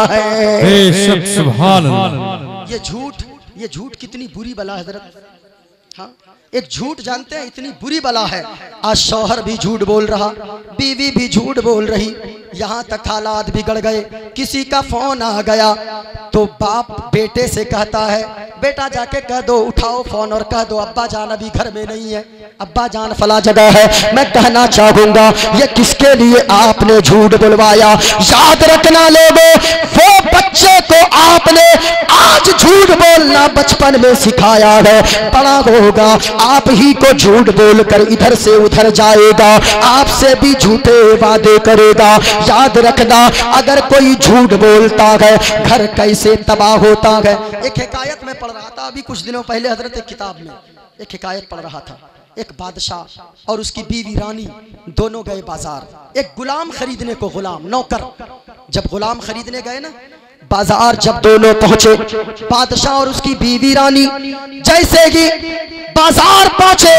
है। सुभान अल्लाह। ये झूठ कितनी बुरी बला है हजरत। हाँ, एक झूठ जानते हैं इतनी बुरी बला है। आज शौहर भी झूठ बोल रहा, बीवी भी झूठ बोल रही, यहाँ तक हालात बिगड़ गए। किसी का फोन आ गया तो बाप बेटे से कहता है, बेटा जाके कह दो, उठाओ फोन और कह दो अब्बा जान अभी घर में नहीं है, अब्बा जान फला जगह है। मैं कहना चाहूंगा, ये किसके लिए आपने झूठ बुलवाया? याद रखना लोगों, वो बच्चे को आपने आज झूठ बोलना बचपन में सिखाया है, बड़ा होगा आप ही को झूठ बोलकर इधर से उधर जाएगा, आपसे भी झूठे वादे करेगा। याद रखना, अगर कोई झूठ बोलता है घर कैसे तबाह होता है। एक हिकायत में पढ़ रहा था अभी कुछ दिनों पहले हजरत, एक किताब में एक हिकायत पढ़ रहा था। एक बादशाह और उसकी बीवी रानी दोनों गए बाजार, एक गुलाम खरीदने को, गुलाम नौकर। जब गुलाम खरीदने गए ना बाजार, जब दोनों पहुंचे, बादशाह और उसकी बीवी रानी जैसे ही बाजार पहुंचे,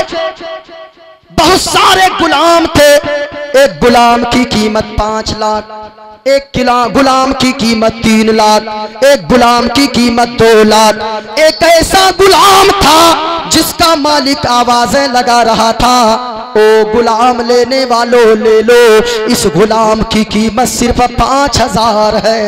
बहुत सारे गुलाम थे। एक गुलाम की कीमत 5 लाख, एक गुलाम की कीमत 3 लाख, एक गुलाम की कीमत 2 लाख। एक ऐसा गुलाम था जिसका मालिक आवाजें लगा रहा था, ओ गुलाम लेने वालों ले लो, इस गुलाम की कीमत सिर्फ 5000 है।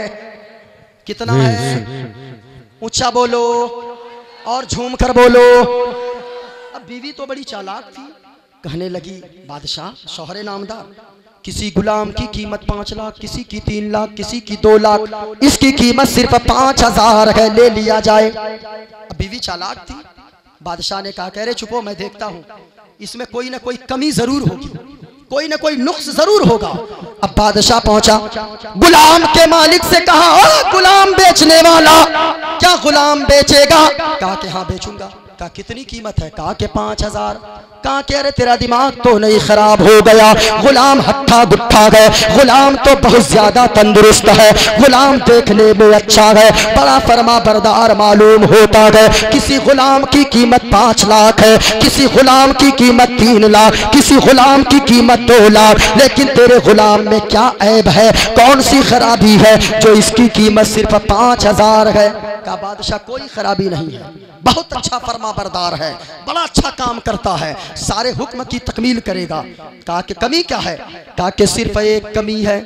कितना है? ऊंचा बोलो और झूम कर बोलो। अब बीवी तो बड़ी चालाक थी, कहने लगी, बादशाह शौहरे नामदार, किसी गुलाम की कीमत 5 लाख, किसी की 3 लाख, किसी की 2 लाख, इसकी कीमत सिर्फ 5000 है, ले लिया जाए। अब बीवी चालाक थी, बादशाह ने कहा, कह रहे चुपो, मैं देखता हूं, इसमें कोई ना कोई कमी जरूर होगी, कोई ना कोई नुक्स जरूर होगा। अब बादशाह पहुंचा, गुलाम के मालिक से कहा, ओ गुलाम बेचने वाला, क्या गुलाम बेचेगा? कहा कि हाँ बेचूंगा। कहा कितनी कीमत है? कहा कि 5000। कहा कि अरे तेरा दिमाग तो नहीं खराब हो गया, गुलाम हट्ठा गुट्ठा है, गुलाम तो बहुत ज्यादा तंदुरुस्त है, गुलाम देखने में अच्छा है, बड़ा फरमा बरदार मालूम होता है। किसी गुलाम की कीमत 5 लाख है, किसी गुलाम की कीमत 3 लाख, किसी गुलाम की कीमत 2 लाख, लेकिन तेरे गुलाम में क्या ऐब है, कौन सी खराबी है जो इसकी कीमत सिर्फ 5000 है? का बादशाह कोई खराबी नहीं है, बहुत अच्छा फरमा बरदार है, बड़ा अच्छा काम करता है, सारे हुक्म की तकमील करेगा। कहा कि कमी क्या है? कहा कि सिर्फ एक कमी है,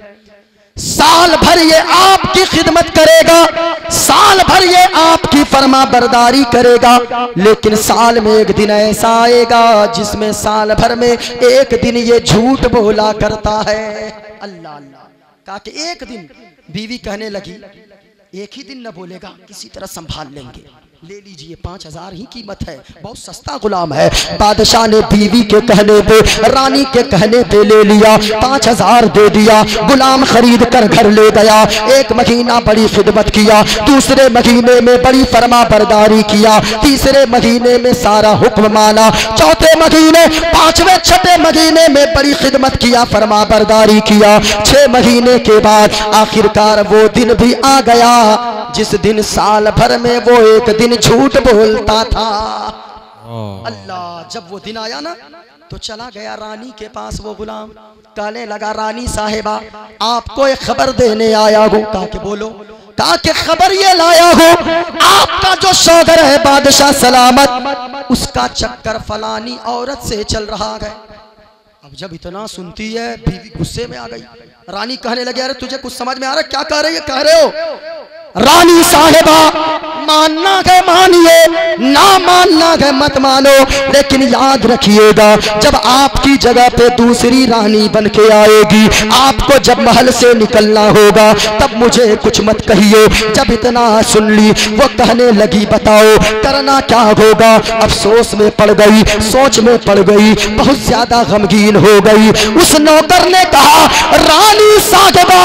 साल भर ये आपकी खिदमत करेगा, साल भर ये आपकी फरमा बरदारी करेगा, लेकिन साल में एक दिन ऐसा आएगा जिसमें साल भर में एक दिन ये झूठ बोला करता है। अल्लाह अल्लाह। कहा कि एक दिन। बीवी कहने लगी, एक ही दिन न बोलेगा, किसी तरह संभाल लेंगे, ले लीजिए, 5000 ही कीमत है, बहुत सस्ता गुलाम है। बादशाह ने बीवी के कहने पे, रानी के कहने पे ले लिया, 5000 दे दिया, गुलाम खरीद कर घर ले गया। 1 महीना बड़ी खिदमत किया, दूसरे महीने में बड़ी फरमा बरदारी किया, तीसरे महीने में सारा हुक्म माना, चौथे महीने, 5वें 6ठे महीने में बड़ी खिदमत किया, फरमा बरदारी किया। 6 महीने के बाद आखिरकार वो दिन भी आ गया जिस दिन साल भर में वो एक दिन झूठ बोलता था। अल्लाह, जब वो दिन आया ना तो चला गया रानी के पास वो गुलाम, कहने लगा रानी साहिबा आपको एक खबर देने आया हूँ। कहा कि बोलो। कहा कि खबर ये लाया हूँ आपका जो शौहर है बादशाह सलामत, उसका चक्कर फलानी औरत से चल रहा है। अब जब इतना सुनती है बीवी गुस्से में आ गई। रानी कहने लगे अरे तुझे कुछ समझ में आ रहा है क्या कह रहे हो? रानी साहिबा मानना है मानिए, ना मानना है मत मानो, लेकिन याद रखिएगा जब आपकी जगह पे दूसरी रानी बन के आएगी, आपको जब महल से निकलना होगा तब मुझे कुछ मत कहिए। जब इतना सुन ली वो कहने लगी बताओ करना क्या होगा। अफसोस में पड़ गई, सोच में पड़ गई, बहुत ज्यादा गमगीन हो गई। उस नौकर ने कहा रानी साहिबा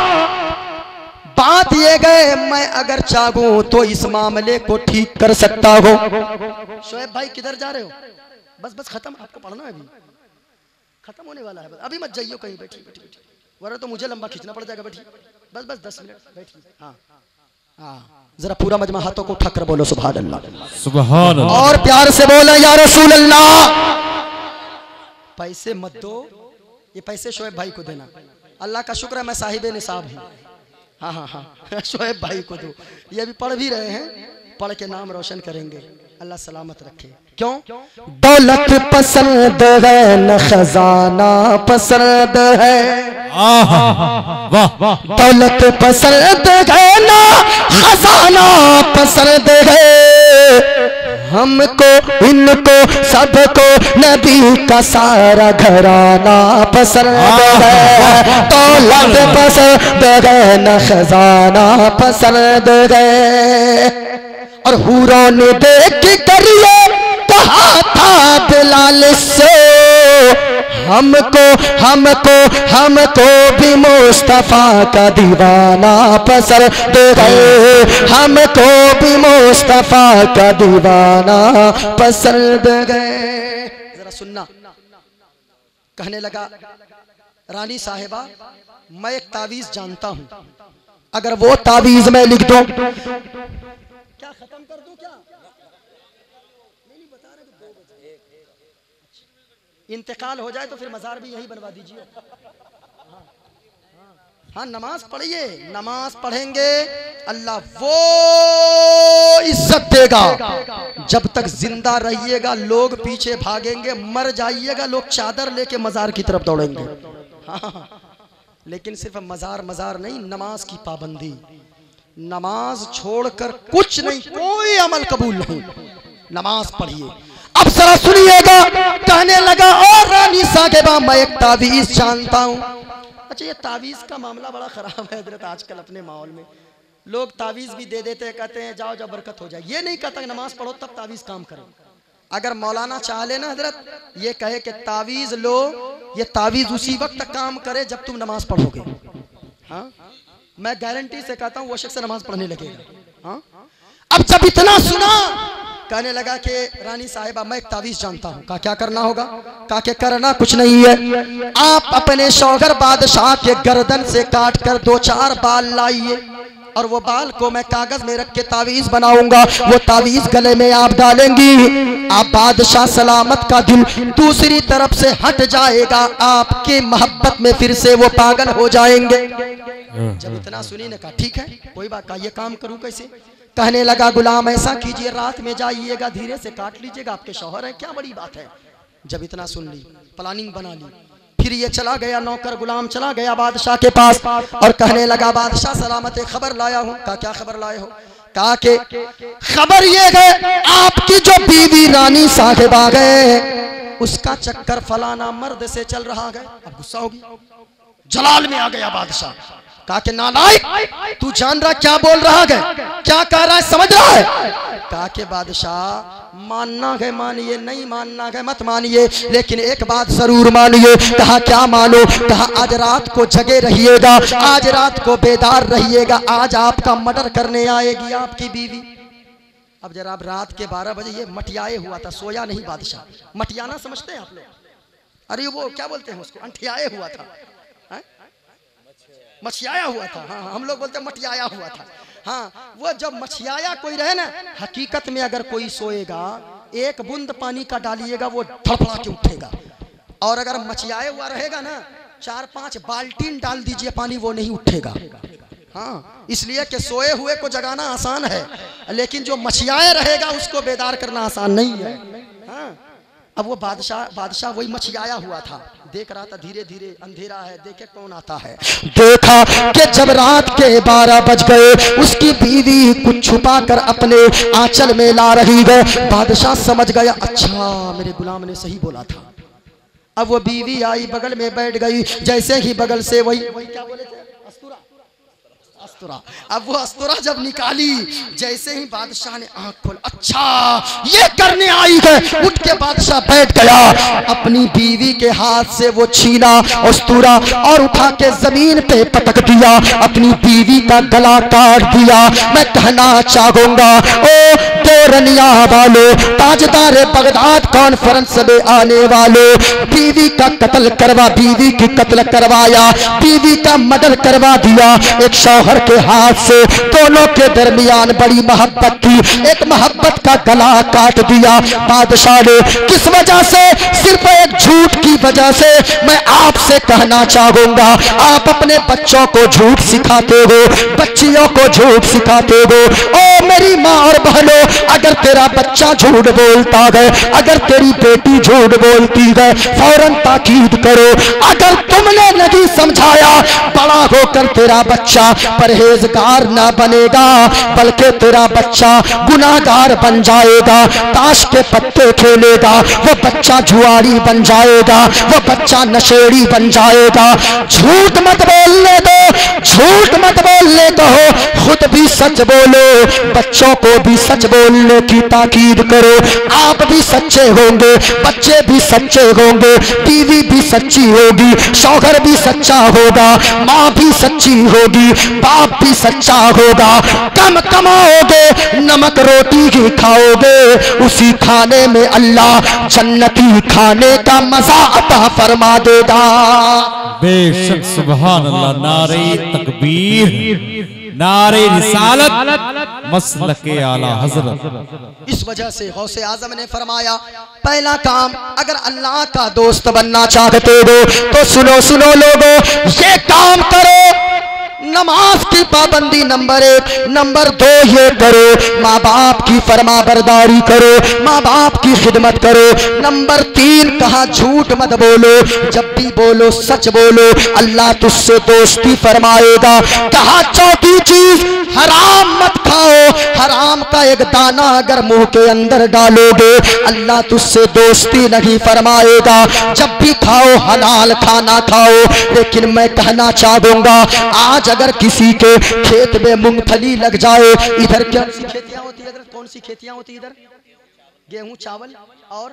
बात ये गए मैं अगर चाहूं तो इस मामले को ठीक कर सकता हूं। शोएब भाई किधर जा रहे हो? बस खत्म, आपको पढ़ना है, अभी खत्म होने वाला है, अभी मत जाइयो कहीं, बैठी वरना तो मुझे लंबा खींचना पड़ जाएगा। बैठी बस 10 मिनट बैठिए। हाँ जरा पूरा मजमा हाथों को उठाकर बोलो सुभान अल्लाह, सुभान अल्लाह, और प्यार से बोलो या रसूल अल्लाह। पैसे मत दो, ये पैसे शोएब भाई को देना। अल्लाह का शुक्र है मैं साहिबे निसाब हूँ। हाँ शोएब भाई को दो, ये भी पढ़ भी रहे हैं, पढ़ के नाम रोशन करेंगे, अल्लाह सलामत रखे। क्यों? दौलत पसंद है न खजाना पसंद है, दौलत पसंद है ना खजाना पसंद है, हमको इनको सबको नबी का सारा घराना पसंद है, दौलत पसंद है न खजाना पसंद है। और हूरों ने देख करिए कहा था बिलाल से हमको हमको हमको भी मुस्तफा का दीवाना पसंद है, हमको भी मुस्तफा का दीवाना पसंद है। जरा सुनना, कहने लगा रानी साहिबा मैं एक तावीज जानता हूं, अगर वो तावीज मैं लिख दूं क्या खत्म कर दूं क्या? नहीं बता रहे, 2 बजे इंतकाल हो जाए तो फिर मजार भी यही बनवा दीजिए। हाँ नमाज पढ़िए, नमाज पढ़ेंगे अल्लाह वो इज्जत देगा। जब तक जिंदा रहिएगा लोग पीछे भागेंगे, मर जाइएगा लोग चादर लेके मजार की तरफ दौड़ेंगे। हाँ लेकिन सिर्फ मजार नहीं, नमाज की पाबंदी, नमाज छोड़कर कुछ नहीं, कोई अमल कबूल नहीं, नमाज पढ़िए। अब जरा सुनिएगा, कहने लगा और रानी साहिबा मैं एक तावीज जानता हूं। अच्छा ये तावीज का मामला बड़ा खराब है हजरत, आजकल अपने माहौल में लोग तावीज भी दे देते हैं, कहते हैं जाओ जब बरकत हो जाए। ये नहीं कहता कि नमाज पढ़ो तब तावीज काम करो। अगर मौलाना चाह लेना हजरत ये कहे कि तावीज लो, ये तावीज उसी वक्त काम करे जब तुम नमाज पढ़ोगे। हाँ मैं गारंटी से कहता हूँ वो शख्स नमाज पढ़ने लगेगा। हाँ अब जब इतना सुना कहने लगा कि रानी साहिबा मैं एक तावीज जानता हूँ। कहा क्या करना होगा? कहा कि करना कुछ नहीं है, आप अपने शौहर बादशाह के गर्दन से काट कर 2-4 बाल लाइए और वो बाल को मैं कागज में रख के तावीज बनाऊंगा, वो तावीज गले में आप डालेंगी, आप बादशाह सलामत का दिल दूसरी तरफ से हट जाएगा, आपकी मोहब्बत में फिर से वो पागल हो जाएंगे। जब इतना सुनी ने कहा ठीक है कोई बात, का ये काम करूं कैसे? कहने लगा गुलाम ऐसा कीजिए रात में जाइएगा, धीरे से काट लीजिएगा, आपके शौहर है, क्या बड़ी बात है। जब इतना सुन ली प्लानिंग बना ली, फिर ये चला गया, नौकर गुलाम चला गया बादशाह के पास और कहने लगा बादशाह सलामत खबर लाया हूँ। कहा क्या खबर लाए हो? कहा कि खबर ये है आपकी जो बीवी रानी साहिबा गए उसका चक्कर फलाना मर्द से चल रहा है। अब गुस्सा होगी, जलाल में आ गया बादशाह। कहा कि नालायक तू जान रहा क्या बोल रहा है, क्या कह रहा है, समझ रहा है? कहा कि बादशाह मानना है मानिए, नहीं मानना है मत मानिए, लेकिन एक बात जरूर मानिए। कहा क्या मानो? कहा आज रात को जगे रहिएगा, आज रात को बेदार रहिएगा, आज आपका मर्डर करने आएगी आपकी बीवी। अब जरा आप रात के 12 बजे ये मटियाए हुआ था, सोया नहीं बादशाह। मटियाना समझते हैं आप लोग? अरे वो क्या बोलते हैं उसको, अंठियाए हुआ था, मछियाया हुआ था। हाँ हम लोग बोलते हैं मटियाया हुआ था। हाँ वो जब मछियाया कोई रहे ना, हकीकत में अगर कोई सोएगा एक बूंद पानी का डालिएगा वो धड़फड़ा के उठेगा, और अगर मचियाए हुआ रहेगा ना 4-5 बाल्टीन डाल दीजिए पानी, वो नहीं उठेगा। हाँ, इसलिए कि सोए हुए को जगाना आसान है, लेकिन जो मचियाए रहेगा उसको बेदार करना आसान नहीं है। हाँ, अब वो बादशाह वही मचियाया हुआ था, देख रहा था धीरे धीरे अंधेरा है, देखे कौन आता है। देखा कि जब रात के 12 बज गए, उसकी बीवी कुछ छुपा कर अपने आंचल में ला रही है। बादशाह समझ गया, अच्छा मेरे गुलाम ने सही बोला था। अब वो बीवी आई, बगल में बैठ गई, जैसे ही बगल से वही क्या बोले थे, अस्तुरा। अब वो अस्तुरा जब निकाली, जैसे ही बादशाह ने आंख खोल, अच्छा ये करने आई है, उठ के बादशाह बैठ गया। अपनी बीवी के हाथ से वो छीना अस्तुरा और उठा के जमीन पे पटक दिया, अपनी बीवी का गला काट दिया। मैं कहना चाहूंगा, ओ देवरनिया वालों, ताजदार बगदाद कॉन्फ्रेंस में आने वालों, बीवी का कत्ल करवाया, बीवी का मर्डर करवा दिया। एक शौहर के हाथ से दोनों के दरमियान बड़ी मोहब्बत थी, एक मोहब्बत का गला काट दिया बादशाह ने। किस वजह से? सिर्फ एक झूठ की वजह से। मैं आपसे कहना चाहूंगा, आप अपने बच्चों को झूठ सिखाते हो, बच्चियों को झूठ सिखाते हो। ओ मेरी माँ और बहनों, अगर तेरा बच्चा झूठ बोलता है, अगर तेरी बेटी झूठ बोलती है, फौरन ताकीद करो। अगर तुमने नहीं समझाया, बड़ा होकर तेरा बच्चा परहेजगार ना बनेगा, बल्कि तेरा बच्चा गुनाहगार बन जाएगा। ताश के पत्ते खेलेगा, वो बच्चा जुआरी बन जाएगा, वो बच्चा नशेड़ी बन जाएगा। झूठ मत बोलने दो, झूठ मत बोलने कहो, खुद भी सच बोलो, बच्चों को भी सच बोलने की ताकीद करो। आप भी सच्चे होंगे, बच्चे भी सच्चे होंगे, बीवी भी सच्ची होगी, शौहर भी सच्चा होगा, माँ भी सच्ची होगी, बाप भी सच्चा होगा। कम कमाओगे, नमक रोटी ही खाओगे, उसी खाने में अल्लाह जन्नती खाने का मजा अता फरमा देगा। बेशक, सुभान अल्लाह। नारे तकबीर, नारे रिसालत, मसलके आला हजरत। इस वजह से गौसे आजम ने फरमाया, पहला काम, अगर अल्लाह का दोस्त बनना चाहते हो तो सुनो लोगों, ये काम करो। नमाज की पाबंदी नंबर 1, नंबर 2 ये करो, माँ बाप की फरमाबरदारी करो, माँ बाप की खिदमत करो। नंबर 3 कहा, झूठ मत बोलो, जब भी बोलो सच बोलो, अल्लाह तुझसे दोस्ती फरमाएगा। कहा चौथी चीज, हराम मत खाओ, हराम का एक दाना अगर मुंह के अंदर डालोगे, अल्लाह तुझसे दोस्ती नहीं फरमाएगा। जब भी खाओ हलाल खाना खाओ। लेकिन मैं कहना चाहूंगा, आज अगर किसी के खेत में मूंगफली लग जाए, इधर क्या खेतियां होती है, कौन सी खेतियां होती है इधर? गेहूं, चावल और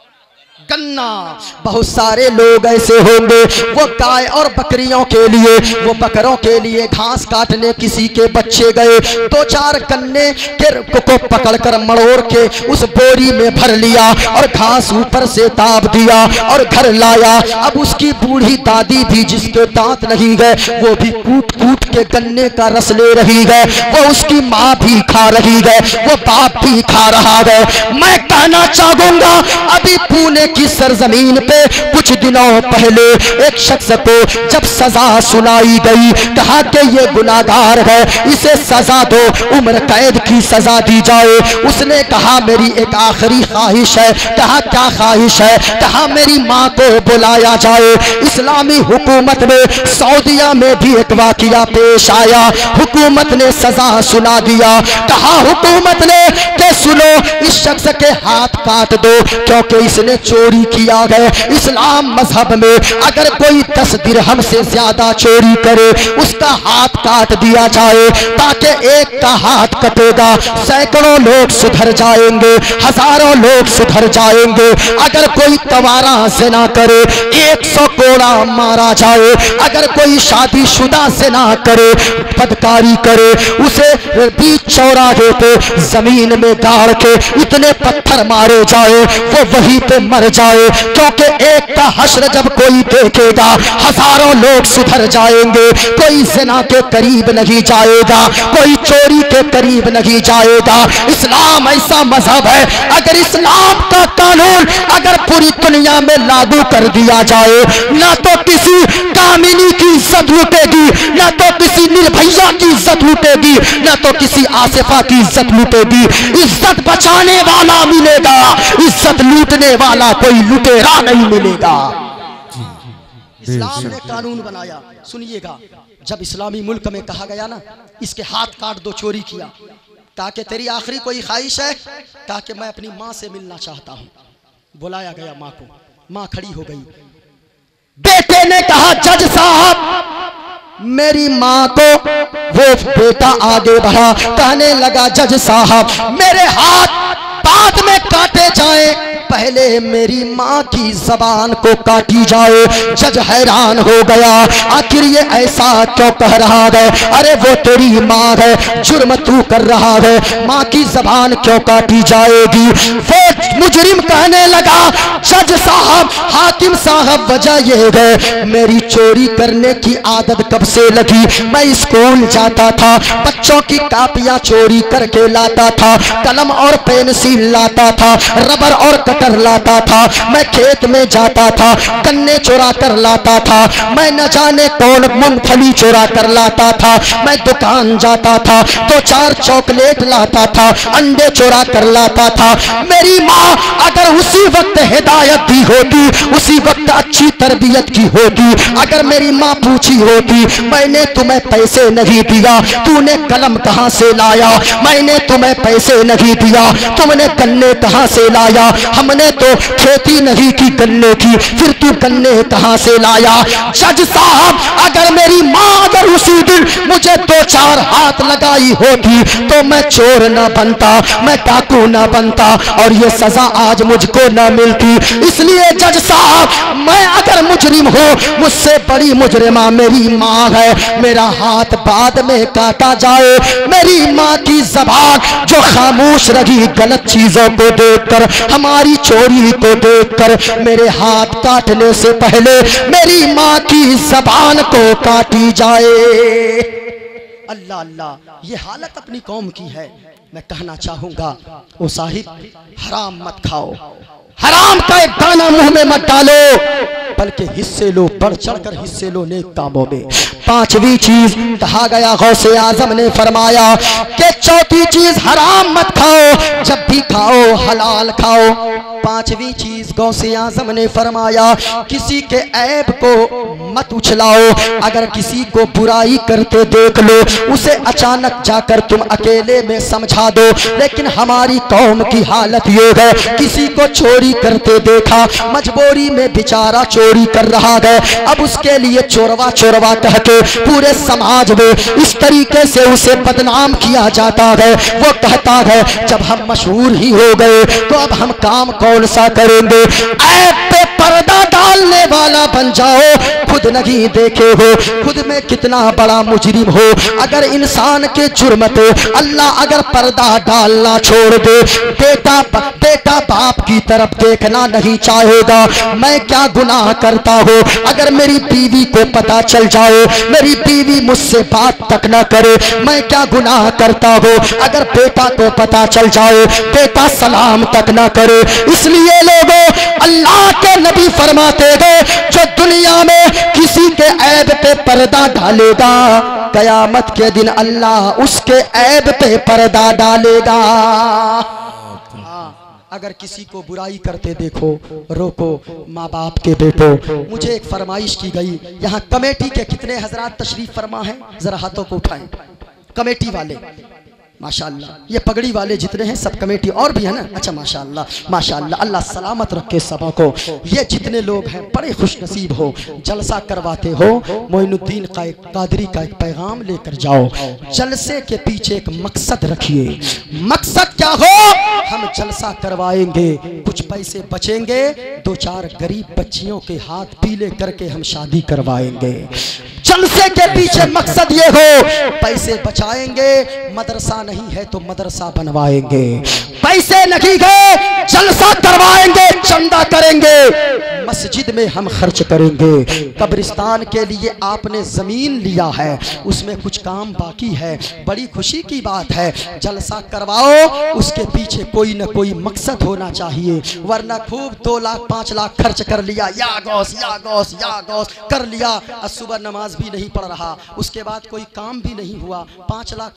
गन्ना। बहुत सारे लोग ऐसे होंगे, वो गाय और बकरियों के लिए, वो बकरों के लिए घास काटने किसी के बच्चे गए, 2-4 गन्ने को पकड़कर मड़ोड़ के उस बोरी में भर लिया और घास ऊपर से दाब दिया और घर लाया। अब उसकी बूढ़ी दादी भी, जिसके दांत नहीं गए, वो भी कूट कूट के गन्ने का रस ले रही है, वो उसकी माँ भी खा रही है, वो बाप भी खा रहा है। मैं कहना चाहूंगा, अभी पुणे की सरजमीन पे कुछ दिनों पहले एक शख्स को जब सजा सुनाई गई, कहा कि ये गुनाहगार है, इसे सजा दो, उम्र कैद की सजा दी जाए। उसने कहा मेरी एक आखिरी ख्वाहिश है। कहा क्या ख्वाहिश है? कहा मेरी माँ को बुलाया जाए। इस्लामी हुकूमत में सऊदिया में भी एक वाकया पेश आया, हुकूमत ने सजा सुना दिया। कहा हुकूमत ने कि सुनो, इस शख्स के हाथ काट दो, क्योंकि इसने चोरी किया है। इस्लाम मजहब में अगर कोई 10 दिरहम से ज्यादा चोरी करे, उसका हाथ काट दिया जाए, ताकि एक का हाथ कटेगा, सैकड़ों लोग सुधर जाएंगे, हजारों लोग सुधर जाएंगे। अगर कोई तवारा ज़िना करे, 100 कोड़ा मारा जाए। अगर कोई शादीशुदा ज़िना करे, बदकारी करे, उसे बीच चौराहे पे जमीन में गाड़ के इतने पत्थर मारे जाए, वो वहीं पे मर जाए, क्योंकि एक का हश्र जब कोई देखेगा हजारों लोग सुधर जाएंगे। कोई ज़िना के करीब नहीं जाएगा, कोई चोरी के करीब नहीं जाएगा। इस्लाम ऐसा मजहब है, अगर इस्लाम का कानून अगर पूरी दुनिया में लागू कर दिया जाए, ना तो किसी कामिनी की इज्जत लूटेगी, ना तो किसी निर्भया की इज्जत लूटेगी, ना तो किसी आसिफा की इज्जत लूटेगी। इज्जत बचाने वाला मिलेगा, इज्जत लूटने वाला कोई लुटेरा नहीं मिलेगा। इस्लाम ने कानून बनाया, सुनिएगा, जब इस्लामी मुल्क में कहा गया ना इसके हाथ काट दो, चोरी किया, कहा कि तेरी आखिरी कोई ख्वाहिश है, कहा कि मैं अपनी माँ से मिलना चाहता हूँ। बुलाया गया माँ को, माँ खड़ी हो गई। बेटे ने कहा जज साहब मेरी माँ को, वो बेटा आगे बढ़ा, कहने लगा जज साहब मेरे हाथ बाद में काटे जाए, पहले मेरी माँ की जबान को काटी जाए। जज हैरान हो गया, आखिर ये ऐसा क्यों कह रहा है? अरे वो तेरी माँ है, जुर्म तू कर रहा है, माँ की जबान क्यों काटी जाएगी? वो मुजरिम कहने लगा जज साहब, हाकिम साहब, वजह ये है मेरी चोरी करने की आदत कब से लगी। मैं स्कूल जाता था, बच्चों की कापियां चोरी करके लाता था, कलम और पेंसिल लाता था, रबर और कटर लाता था, मैं खेत में जाता था, गन्ने चुरा कर लाता था, मैं न जाने कौन मूंगफली चुरा कर लाता था, मैं दुकान जाता था तो 4 चॉकलेट लाता था, अंडे चुरा कर लाता था। मेरी माँ अगर उसी वक्त हिदायत दी होती, उसी वक्त अच्छी तरबियत की होती, अगर मेरी माँ पूछी होती मैंने तुम्हें पैसे नहीं दिया, तूने कलम कहाँ से लाया, मैंने तुम्हें पैसे नहीं दिया, तुमने गन्ने कहाँ से लाया, हमने तो खेती नहीं की गन्ने की, फिर तू गन्ने कहाँ से लाया? जज साहब अगर मेरी माँ अगर उसी दिन मुझे 2-4 हाथ लगाई होती तो मैं चोर ना बनता, मैं डाकू ना बनता, और ये सजा आज मुझको ना मिलती। इसलिए जज साहब मैं अगर मुजरिम हूँ, मुझसे बड़ी मुजरिमा मेरी माँ है, मेरा हाथ बाद में काटा जाए। मेरी माँ की जबान जो खामोश रही गलत चीजों को देखकर, हमारी चोरी को देखकर, मेरे हाथ काटने से पहले मेरी माँ की जबान को काटी जाए। अल्लाह अल्लाह, ये हालत अपनी कौम की है। मैं कहना चाहूंगा ओ साहिब, हराम मत खाओ, हराम का एक दाना मुंह में मत डालो, बल्कि हिस्से लो, बढ़ चढ़कर हिस्से लो नेक कामों में। 5वीं चीज कहा गया, गौसे आजम ने फरमाया कि चौथी चीज हराम मत खाओ, जब भी खाओ हलाल खाओ। 5वीं चीज गौसे आजम ने फरमाया किसी के ऐब को मत उछलाओ, अगर किसी को बुराई करते देख लो उसे अचानक जाकर तुम अकेले में समझा दो। लेकिन हमारी कौम की हालत ये है, किसी को चोरी करते देखा, मजबूरी में बेचारा चोरी कर रहा है, अब उसके लिए चोरवा चोरवा कह के पूरे समाज में इस तरीके से उसे बदनाम किया जाता है। वो कहता है जब हम मशहूर ही हो गए तो अब हम काम कौन सा करेंगे? ऐब पे पर्दा डालने वाला बन जाओ, खुद नहीं देखे हो खुद में कितना बड़ा मुजरिम हो। अगर इंसान के जुर्म पे अल्लाह अगर पर्दा डालना छोड़ दे, बेटा बाप की तरफ देखना नहीं चाहेगा, मैं क्या गुनाह करता हूँ। अगर मेरी बीवी को पता चल जाए, मेरी बीवी मुझसे बात तक न करे, मैं क्या गुनाह करता हूँ। अगर बेटा को पता चल जाए, बेटा सलाम तक न करे। इसलिए लोगों, अल्लाह के नबी फरमाते हैं जो दुनिया में किसी के ऐब पे पर्दा डालेगा, कयामत के दिन अल्लाह उसके ऐब पे पर्दा डालेगा। अगर किसी को बुराई करते देखो, रोको। माँ बाप के बेटो, मुझे एक फरमाइश की गई, यहाँ कमेटी के कितने हजरात तशरीफ फरमा हैं, जरा हाथों को उठाएं। कमेटी वाले माशाअल्लाह, ये पगड़ी वाले जितने हैं सब कमेटी, और भी है ना? अच्छा माशाअल्लाह माशाअल्लाह, अल्लाह सलामत रखे सबों को। ये जितने लोग हैं बड़े खुश नसीब हो, जलसा करवाते हो। मोइनुद्दीन कादरी का एक पैगाम लेकर जाओ, जलसे के पीछे एक मकसद रखिए। मकसद क्या हो? हम जलसा करवाएंगे, कुछ पैसे बचेंगे, 2-4 गरीब बच्चियों के हाथ पीले करके हम शादी करवाएंगे। जलसे के पीछे मकसद ये हो, पैसे बचाएंगे, मदरसा नहीं है तो मदरसा बनवाएंगे, पैसे नहीं गए जलसा करवाएंगे, चंदा करेंगे, मस्जिद में हम खर्च करेंगे। कब्रिस्तान के लिए आपने जमीन लिया है, उसमें कुछ काम बाकी है, बड़ी खुशी की बात है, जलसा करवाओ, उसके पीछे कोई ना कोई मकसद होना चाहिए, वरना खूब 2 लाख 5 लाख खर्च कर लिया, या गौस या गौस या गौस कर लिया, और सुबह नमाज भी नहीं पढ़ रहा, उसके बाद कोई काम भी नहीं हुआ, 5 लाख